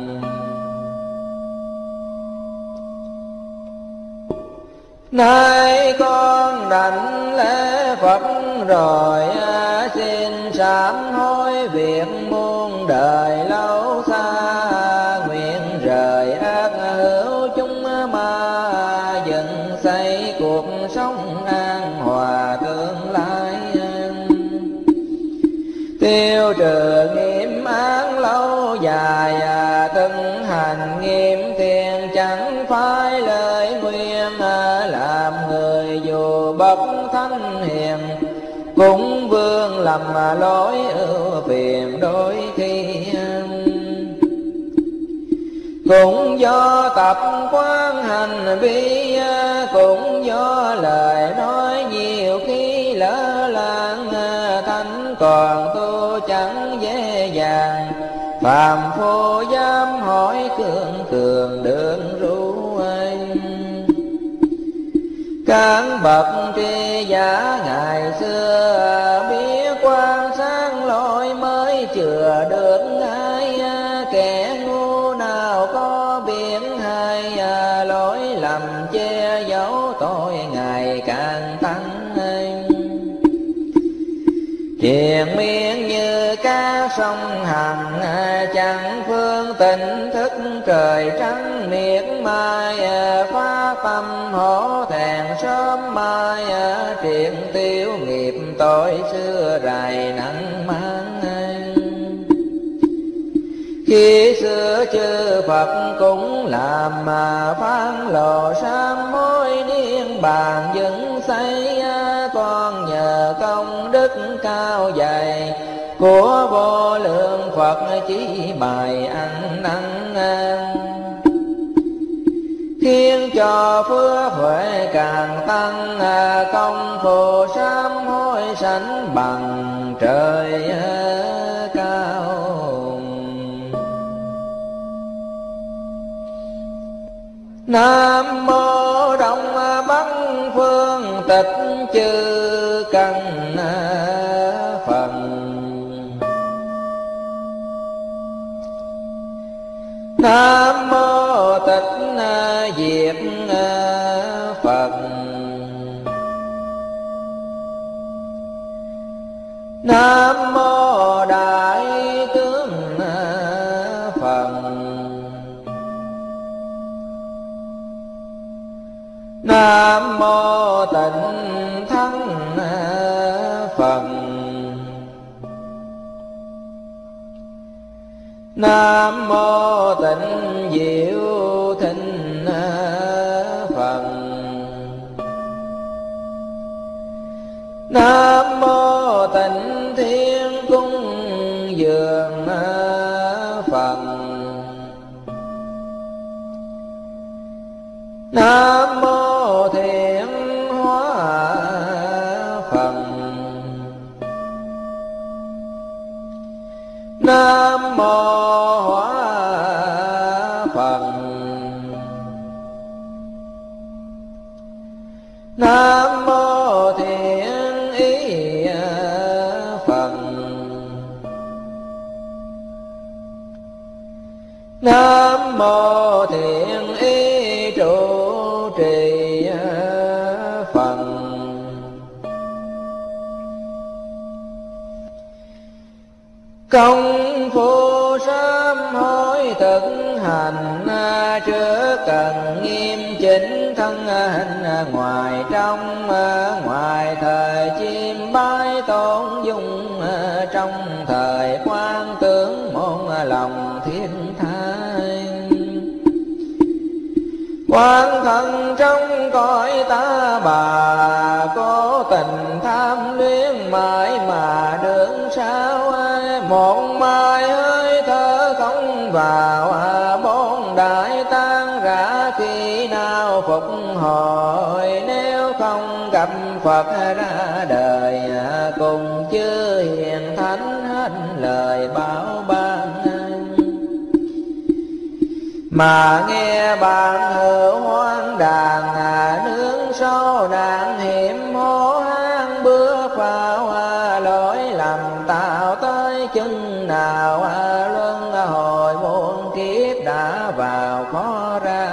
Speaker 1: Nay con đảnh lễ Phật rồi xin sám hối việc muôn đời lâu xa. Nguyện rời ác hữu chúng ma, dựng xây cuộc sống an hòa tương lai. Tiêu trừ nghiệp án lâu dài, từng hành nghiêm thiện chẳng phải lời nguyên. Làm người dù bậc thánh hiền, cũng vương lầm lỗi ưu phiền đôi khi. Cũng do tập quán hành vi, cũng do lời nói nhiều khi lỡ làng. Thánh còn tu chẳng dễ dàng, phàm phu dám hỏi cường cường đường ru. Các bậc tri giả ngày xưa, biết quan sáng lỗi mới chừa được ai. Kẻ ngu nào có biết hay, lỗi lầm che giấu tội ngày càng tăng. Triền miên như cá sông Hằng, chẳng phương tỉnh thức trời trắng miệt mai. Phá tâm hổ thẹn sớm mai, triền tiêu nghiệp tội xưa rày nặng mang. Khi xưa chư Phật cũng làm phán lộ sám mối niên bàn dựng xây. Con nhờ công đức cao dày của vô lượng Phật chỉ bài ăn năn, khiến cho phước huệ càng tăng. Công phu sám hối sánh bằng trời cao. Nam mô Đông Bắc Phương Tịch Chư Căn Phật. Nam mô Tịch Diệt Phật. Nam mô Đại Tướng Phật. Nam mô Tịnh Thắng Phật. Nam mô Tịnh Diệu Thịnh Phật. Nam mô Tịnh Thiên Cung Dường Phật. Nam mô Thiện Hóa Phật. Nam mô Hóa Phật. Nam mô Thiện Ý Phật. Nam mô Thiện Ý Trụ Trì Phật. Công phu sám hối thực hành, trước cần nghiêm chỉnh thân hình ngoài trong, ngoài thời chim bái tôn dung, trong thời quan tướng môn lòng thiên thai. Quan thân trong cõi ta bà, cố tình tham luyến mãi mà đường sao ai. Một mai hơi thở không vào, bốn đại tan rã khi nào phục hồi. Nếu không gặp Phật ra đời, cùng chư hiền thánh hết lời bảo ban. Mà nghe bạn hữu hoang đàn, nướng sâu nạn hiểm hố hang bước vào. Lỗi lầm tạo tới chừng nào, luân hồi muôn kiếp đã vào khó ra.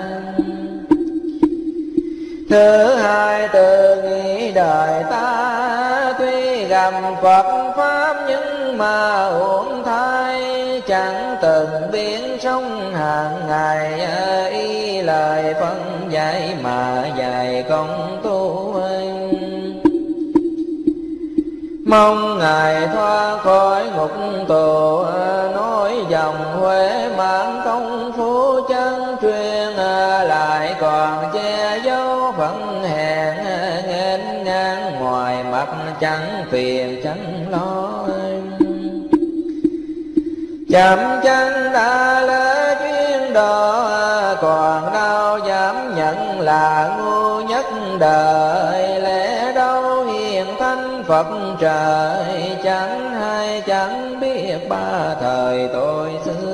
Speaker 1: Thứ hai từ nghĩ đời ta, tuy gặp Phật Pháp nhưng mà uổng thay. Chẳng từng biến sống hàng ngày, y lời phân dạy mà dạy công tu. Mong Ngài thoát khỏi ngục tù, nói dòng Huệ mãn công phu chân truyền. Lại còn che giấu phận hèn, nghênh ngang ngoài mặt chẳng phiền chẳng lo. Chậm chân đã lỡ chuyên đồ, còn đâu dám nhận là ngu nhất đời. Lẽ đâu hiền thánh Phật trời, chẳng hay chẳng biết ba thời tôi xưa.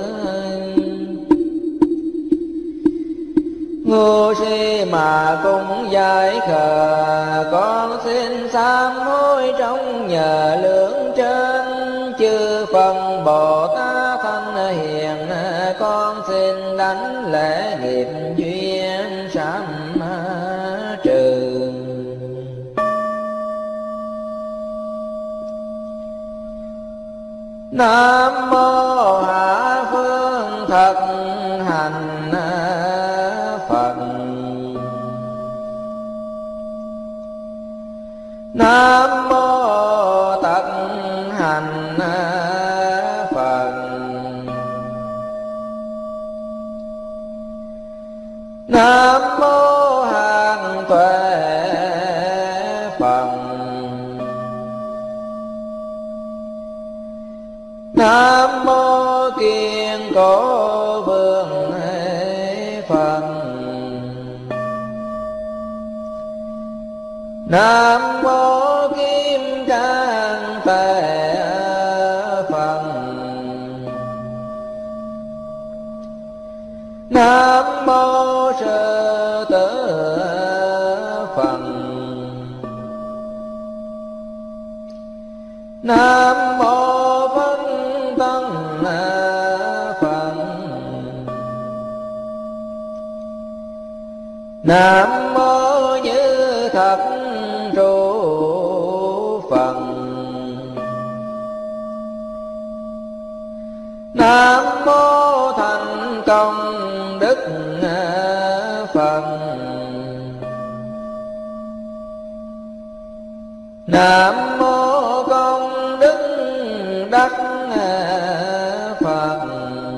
Speaker 1: Ngu si mà cũng giải khờ, con xin sám hối trong nhờ lưỡng trên. Chư Phật Bồ Tát thanh hiền, con xin đánh lễ nghiệp duyên sám trừ. Nam mô Hạ Phương Thật Hành Phật. Nam mô Tật Hành Phật. Nam mô Hàng Tuệ Phật. Nam mô Kiên Cố Vương Phật. Nam mô Kim Cang Tề Phật. Nam mô Sư Tử Phật. Nam mô Phân Tân Phật. Nam mô Như Thật Trụ Phật. công đức Phật. Nam mô công đức đắc Phật.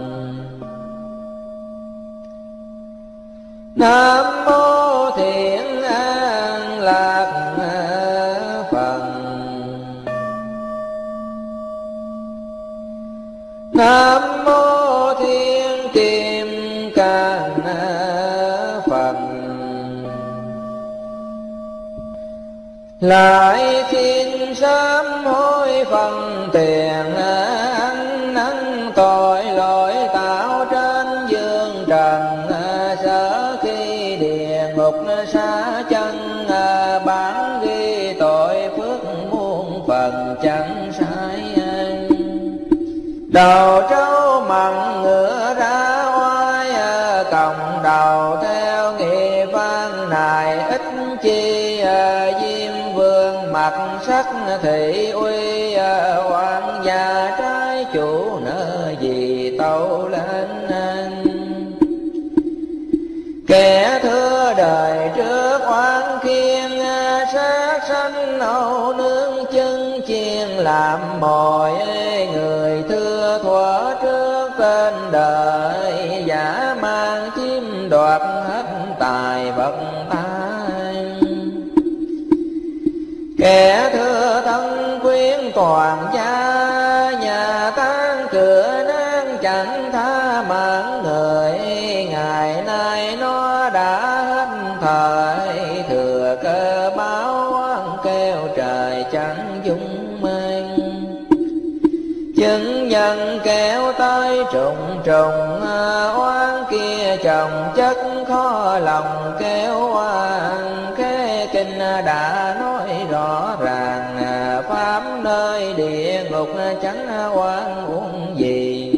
Speaker 1: Nam mô thiện an lạc Phật. Nam mô thiên kim cang Phật. Lại xin sám hối phần tiền ăn năn tội lỗi tạo trên dương trần, sở khi địa ngục xa chân, bản ghi tội phước muôn phần chẳng sai. Đầu trâu mặn ngựa ra oai, còng đầu theo nghiệp văn này ít chi. Diêm vương mặt sắc thị uy, hoàng gia trái chủ nợ gì tâu lên. Kẻ thưa đời trước oán khiên, sát sanh âu nương chân chiên làm mồi. Người thưa thuở trước tên đời, giả mang chiếm đoạt hết tài vật tai. Kẻ thưa thân quyến toàn gia, nhà tan cửa nang chẳng tha mạng người. Ngày nay nó đã hết thời, thừa cơ báo oán kêu trời chẳng dung mang. Chứng nhân kéo tới trùng trùng, oán kia chồng chất khó lòng kéo oan. Cái kinh đã nói rõ ràng, pháp nơi địa ngục chẳng oan uổng gì.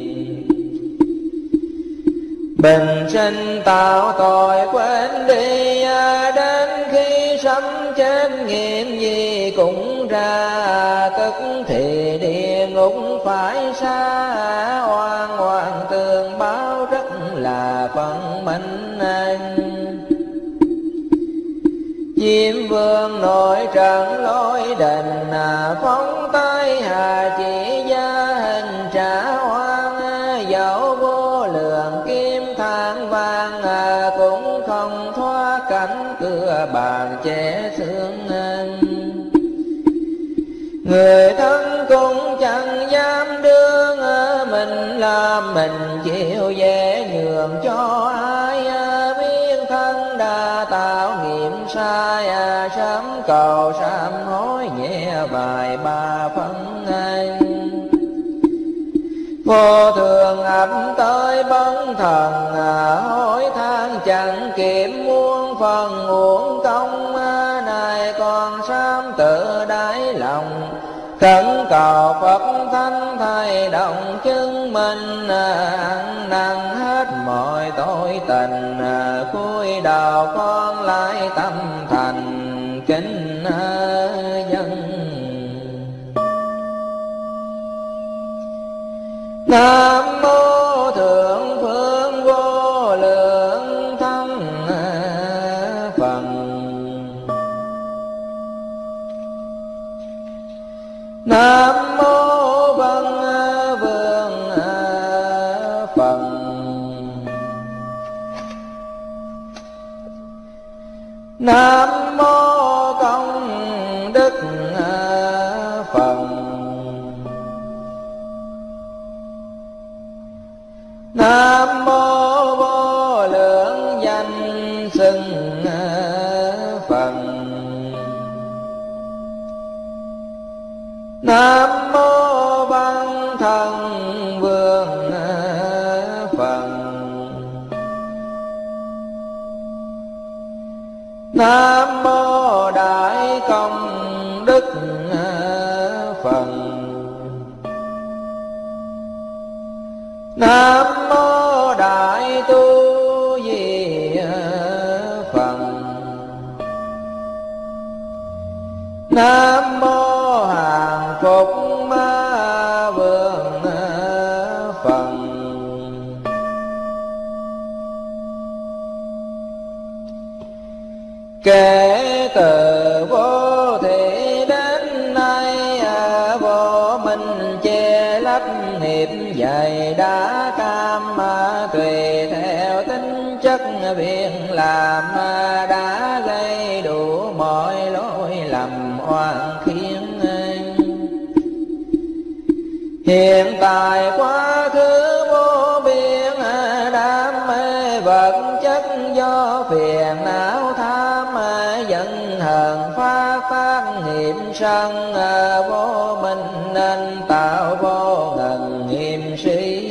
Speaker 1: Bình sinh tạo tội quên đi, đến khi sấm chết nghiệm gì cũng ra. Tức thì địa ngục phải xa, oan oan tương báo rất là phận mệnh anh. Diêm vương nội trận lối đình, phóng tay hà chỉ gia hình trả oan. Dẫu vô lượng kim than vàng, cũng không thoát cảnh cửa bàn che xương. Người thân cũng chẳng dám đương, mình làm mình chịu dễ nhường cho ai. Biết thân đã tạo nghiệp sai, sớm cầu sám hối nhẹ vài ba phân anh. Vô thường ập tới bấn thần, hối than chẳng kịp muôn phần uổng công. Này còn sám tự đáy lòng, khẩn cầu Phật Thánh thay động chứng minh. Ăn năn hết mọi tội tình, cúi đầu con lại tâm thành kính dân. Nam mô Thượng Phương Vô Lượng Thắng Phật. Nam mô Văn Vương Phật. Nam mô Công Đức Phật. Nam mô Vô Lượng Danh Xưng Phật. Nam mô Văn Thần Vương Phật. Nam mô Đại Công Đức Phật. Nam mô Đại Tu Di Phật. Nam mô Hàng Phục Ma Vương Phật. kể từ vô thị đến nay, vô minh che lấp nghiệp dày đã cam, tùy theo tính chất việc làm đã gây đủ mọi lỗi lầm oan khiên. Hiện tại quá khứ vô biên, đam mê vật chất do phiền não tham, giận hờn phát tác nghiệp sân, vô minh nên tạo vô ngần nghiêm sĩ.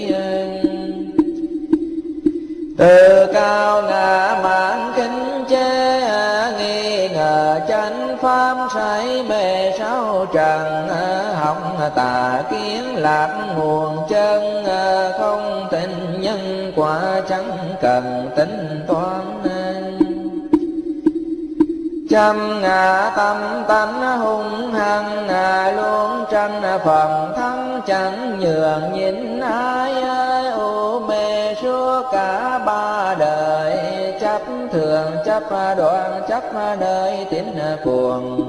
Speaker 1: Từ cao ngã mạn kính chế, nghi ngờ chánh pháp say mê sáu trần, hỏng tà kiến lạc nguồn chân, không tin nhân quả chẳng cần tính toán. Trăm ngã tâm tánh hung hăng, luôn tranh phần thắng chẳng nhường nhịn ai. U mê suốt cả ba đời, chấp thường chấp đoạn chấp nơi tín cuồng.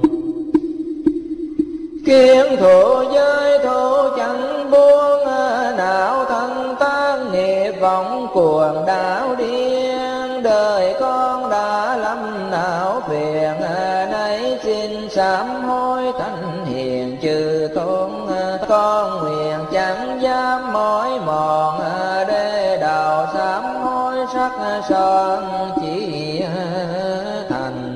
Speaker 1: Kiến thủ giới thủ chẳng buông, não thân tác nghiệp vọng cuồng đảo điên. Đời con đã lâm não phiền, nay xin sám hối thánh hiền chư tôn. Con nguyện chẳng dám mỏi mòn, để đạo sám hối sắc son chỉ thành.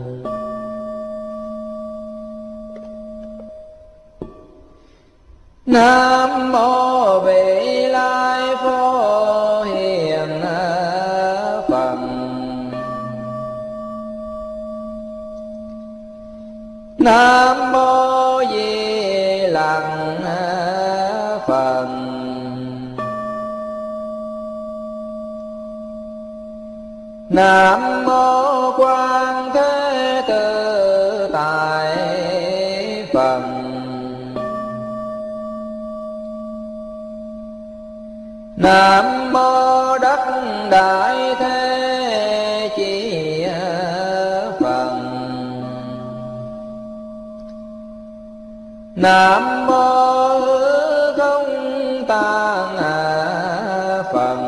Speaker 1: Nam mô Vị Lai Phổ Hiền Phật. Nam mô Di Lặc Phật. Nam mô Quan Thế Tự Tại Phật. Nam mô Đất Đại Thế Chí Phật. Nam mô Hư Không Tạng Phật.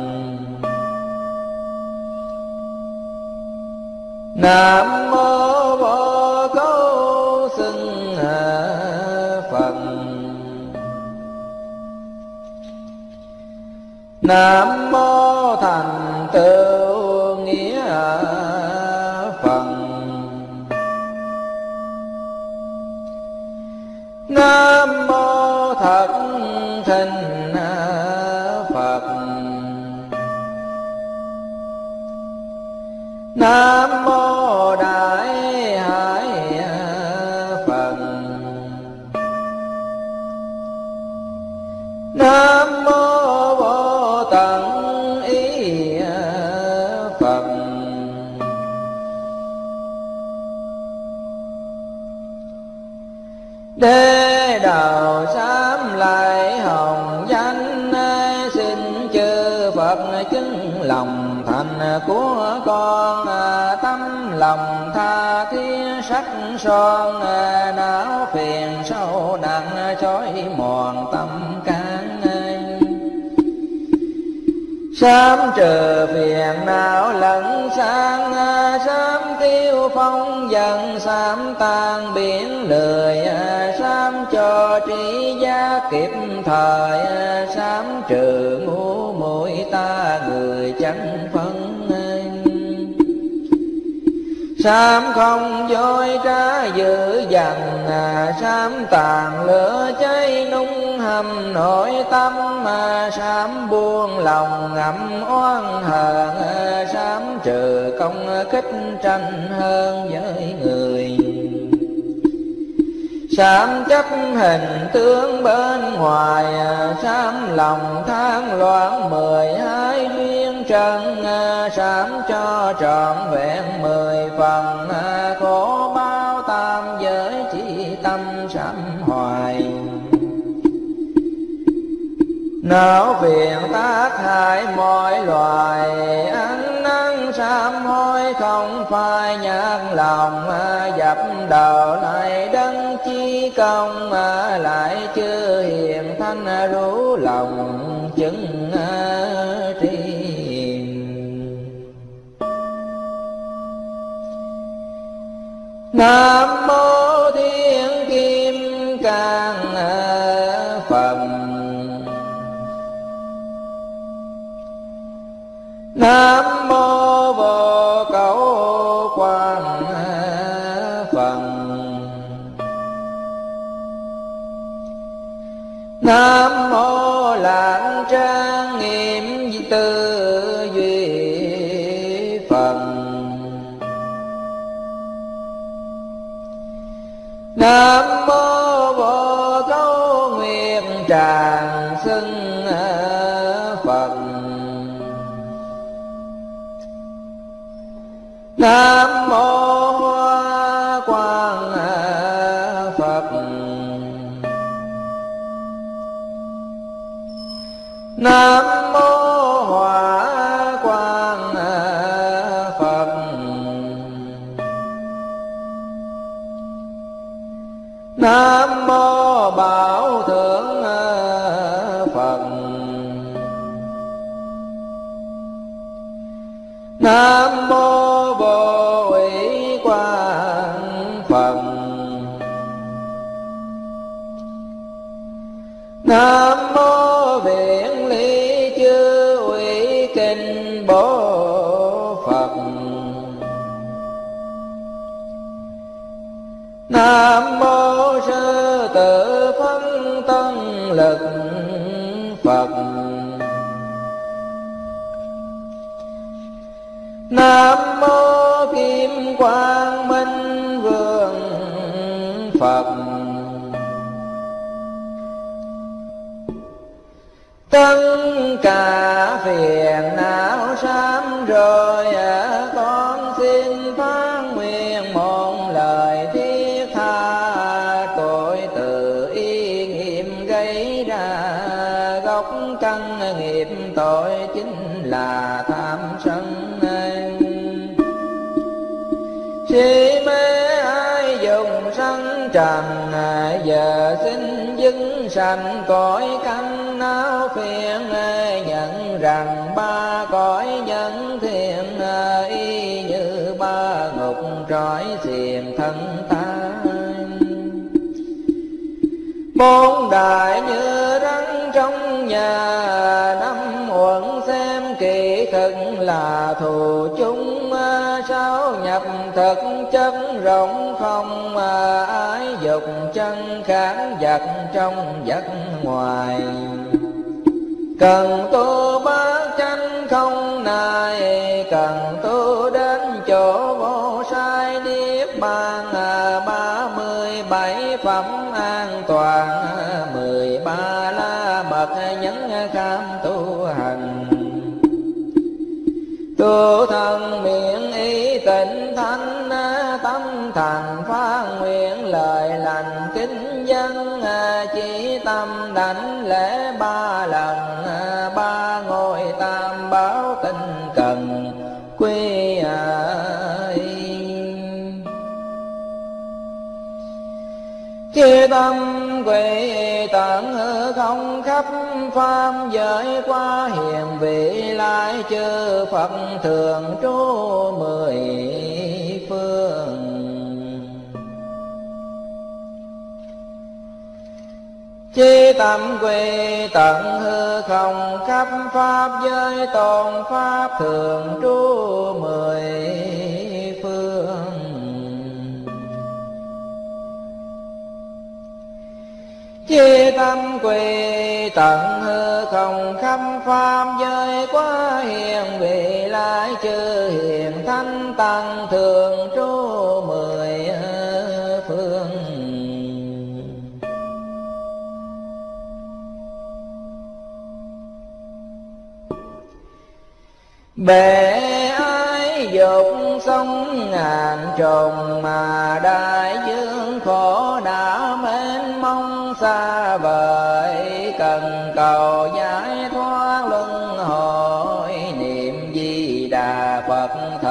Speaker 1: Nam mô Vô Cấu Xưng Phật. Nam mô Thành Tựu Nghĩa Phật. Nam mô Thật Thinh Phật. Nam mô Đại Hải Phật. Nam mô Vô Tận Ý Phật. Đế đạo sám lại hồng danh, xin chư Phật chứng lòng thành của con. Tâm lòng tha thiết sắc son, não phiền sâu nặng chói mòn tâm can. Sám trừ phiền não lẫn sang, sám tiêu phong dần, sám tan biển lười, sám cho trí giác kịp thời, sám trừ ngu muội ta người chẳng phân. Sám không dối trá dữ dằn, sám tàn lửa cháy nung hầm nội tâm. Sám buông lòng ngậm oan hờn, sám trừ công kích tranh hơn với người. Sám chấp hình tướng bên ngoài, sám lòng than loạn 12 duyên trần. Sám cho trọn vẹn 10 phần, khổ bao tam giới chỉ tâm sám hoài. Não phiền tác hại mọi loài, ăn năn sám sám hối không phai nhạt lòng, dập đầu lại đấng chí công, lại chưa hiền thanh rủ lòng chứng tri. Nam mô Thiên Kim Cang Phật. Nam mô Vô Cấu Quan Phật. Nam mô Lạng Trang Nghiêm Tư Duy Phật. Nam mô Vô Cấu Nguyệt Tràng Xưng Phật. Nam mô Hoa Quang Phật. Nam mô Hỏa Quang Phật. Nam mô Bảo Thượng Phật. Nam mô Vô Ủy Quang Phật. Nam mô Viện Lý Chư Ủy Kinh Bố Phật. Nam mô Sư Tử Phân Tân Lực Phật. Nam mô Kim Quang Minh Vương Phật. Tất cả phiền não sám rồi, con xin phán nguyện một lời thiết tha. Tội tự ý nghiệm gây ra, gốc căn nghiệp tội chính là tham sân. Si mê ai dùng sanh trần, giờ xin dưng sanh cõi canh não phiền. Nhận rằng ba cõi nhân thiên, y như ba ngục trói xiềng thân ta. Bốn đại như rắn trong nhà, năm uẩn xem kỳ thực là thù chung. Sáu nhập thực chất rộng không, ái dục chân kháng vật trong vật ngoài. Cần tu bát chánh không nài, cần tu đến chỗ vô sai niết bàn. 37 phẩm an toàn, 13 la mật nhấn kham tu hành. Tu thân miệng ý tịnh thanh, tâm thành phán nguyện lời lành kính dân. Chỉ tâm đảnh lễ 3 lần, 3 ngôi tam bảo tinh cần quy ai. Chư tâm quỷ tận hư không khắp pháp giới, qua hiền vị lai chư Phật thường trú 10 phương. Chi tâm quy tận hư không khắp pháp giới, tôn pháp thường trú 10 phương. Chi tâm quy tận hư không khắp pháp giới, quá hiền vị lai chư hiền thánh tăng thường trú 10 phương. Bề ái dục sống ngàn trùng, mà đại dương khổ đã mênh mông xa vời. Cần cầu giải thoát luân hồi, niệm Di Đà Phật thật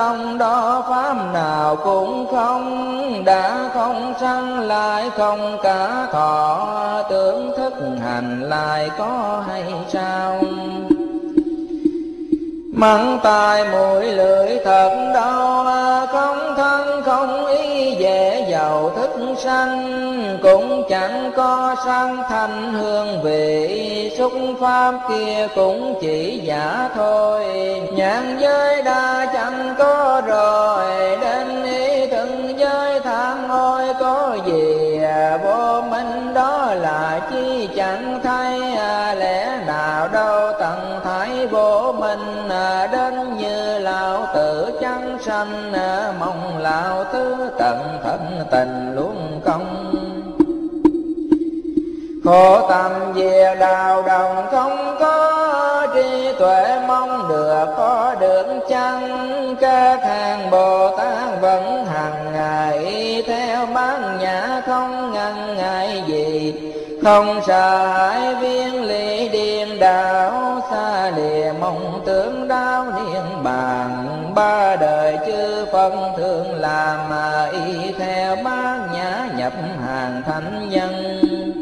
Speaker 1: không đó pháp nào cũng không, đã không sanh lại không cả thọ, tưởng thức hành lại có hay sao? Mắng tai mũi lưỡi thật đau, không thân không ý dễ giàu thức sanh, cũng chẳng có sanh thanh hương vị, xúc pháp kia cũng chỉ giả thôi. Nhàn giới đa chẳng có rồi, đến ý từng giới tham ôi có gì, vô minh đó là chi chẳng thấy, lẽ nào đâu tận thái vô minh, đến như lão tử chẳng sanh, mong lão tứ tận thân tình luôn công. Khổ tâm về đạo đồng không có trí tuệ, mong được có được chăng? Các hàng Bồ Tát vẫn hằng ngày theo bát nhã, không ngần ngại gì, không sợ hãi viên lý điên đảo, xa lìa mong tưởng đau niên bàn. Ba đời chư phân thường làm, y theo bát nhã nhập hàng thánh nhân.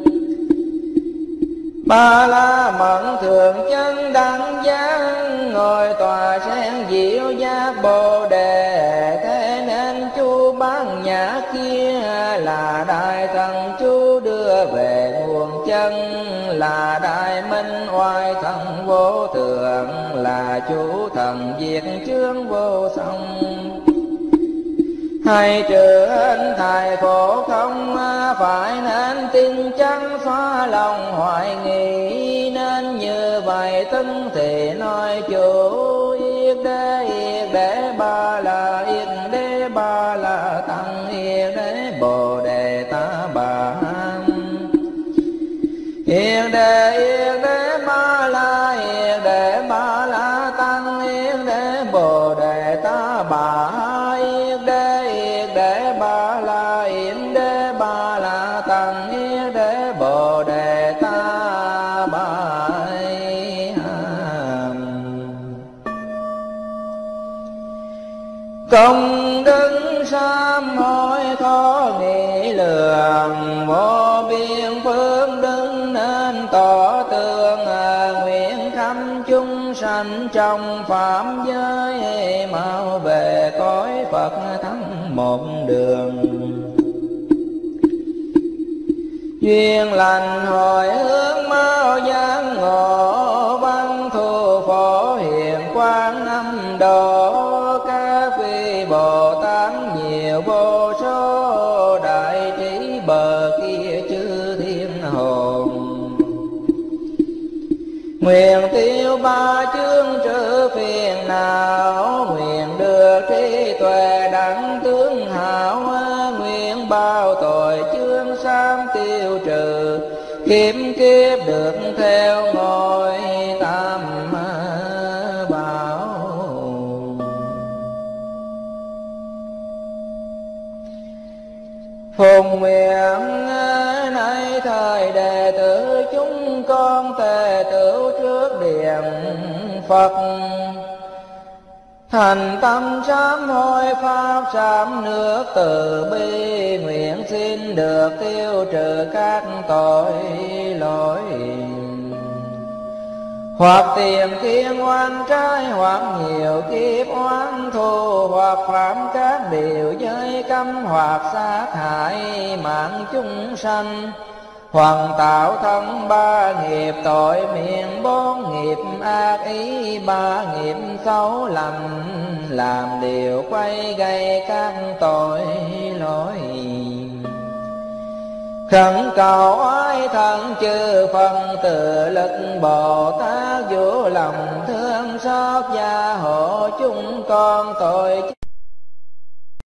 Speaker 1: Ba la mẫn thường chân đẳng giác, ngồi tòa sen diệu giác bồ đề. Thế nên chú bát nhã kia là đại thần chú đưa về nguồn chân, là đại minh oai thần vô thượng, là chú thần diệt chướng vô song. Hay trừ hình thai khổ không, phải nên tin chắn xóa lòng hoài nghi, nên như vậy tính thì nói chủ. Yết đế ba la, yết đế ba la tăng, yết đế bồ đề ta bà. Yết đế ba la, yết đế ba la tăng, yết đế bồ đề ta bà. Yết đế ba la, yết đế ba la tăng, yết đế bồ đề ta bà. Công đức sám hối khó nghĩ lường, vô biên phước đức nên tỏ tường. Nguyện khắp chúng sanh trong phạm giới, mau về cõi Phật thắng một đường. Duyên lành hồi hướng mau giác ngộ, văn thu phổ hiền quang âm độ. Các vị Bồ Tát nhiều vô số, đại trí bờ kia chư thiên hồn. Nguyện tiêu ba chướng trừ phiền não, nguyện được trí tuệ đẳng tướng hảo. Nguyện bao tội chướng sám tiêu trừ, kiếp kiếp được theo ngôi tam bảo. Phùng nguyện nay thời đệ tử chúng con tề tửu trước điện Phật, thành tâm sám hối pháp sám nước từ bi. Nguyện xin được tiêu trừ các tội lỗi, hoặc tiền kiên oan trái, hoặc nhiều kiếp oán thù, hoặc phạm các điều giới cấm, hoặc sát hại mạng chúng sanh, hoặc tạo thân ba nghiệp tội miệng, bốn nghiệp ác ý, ba nghiệp xấu lầm, làm điều quay gây các tội lỗi. Khẩn cầu oai thần chư phần từ lực Bồ Tát, vũ lòng thương xót gia hộ chúng con tội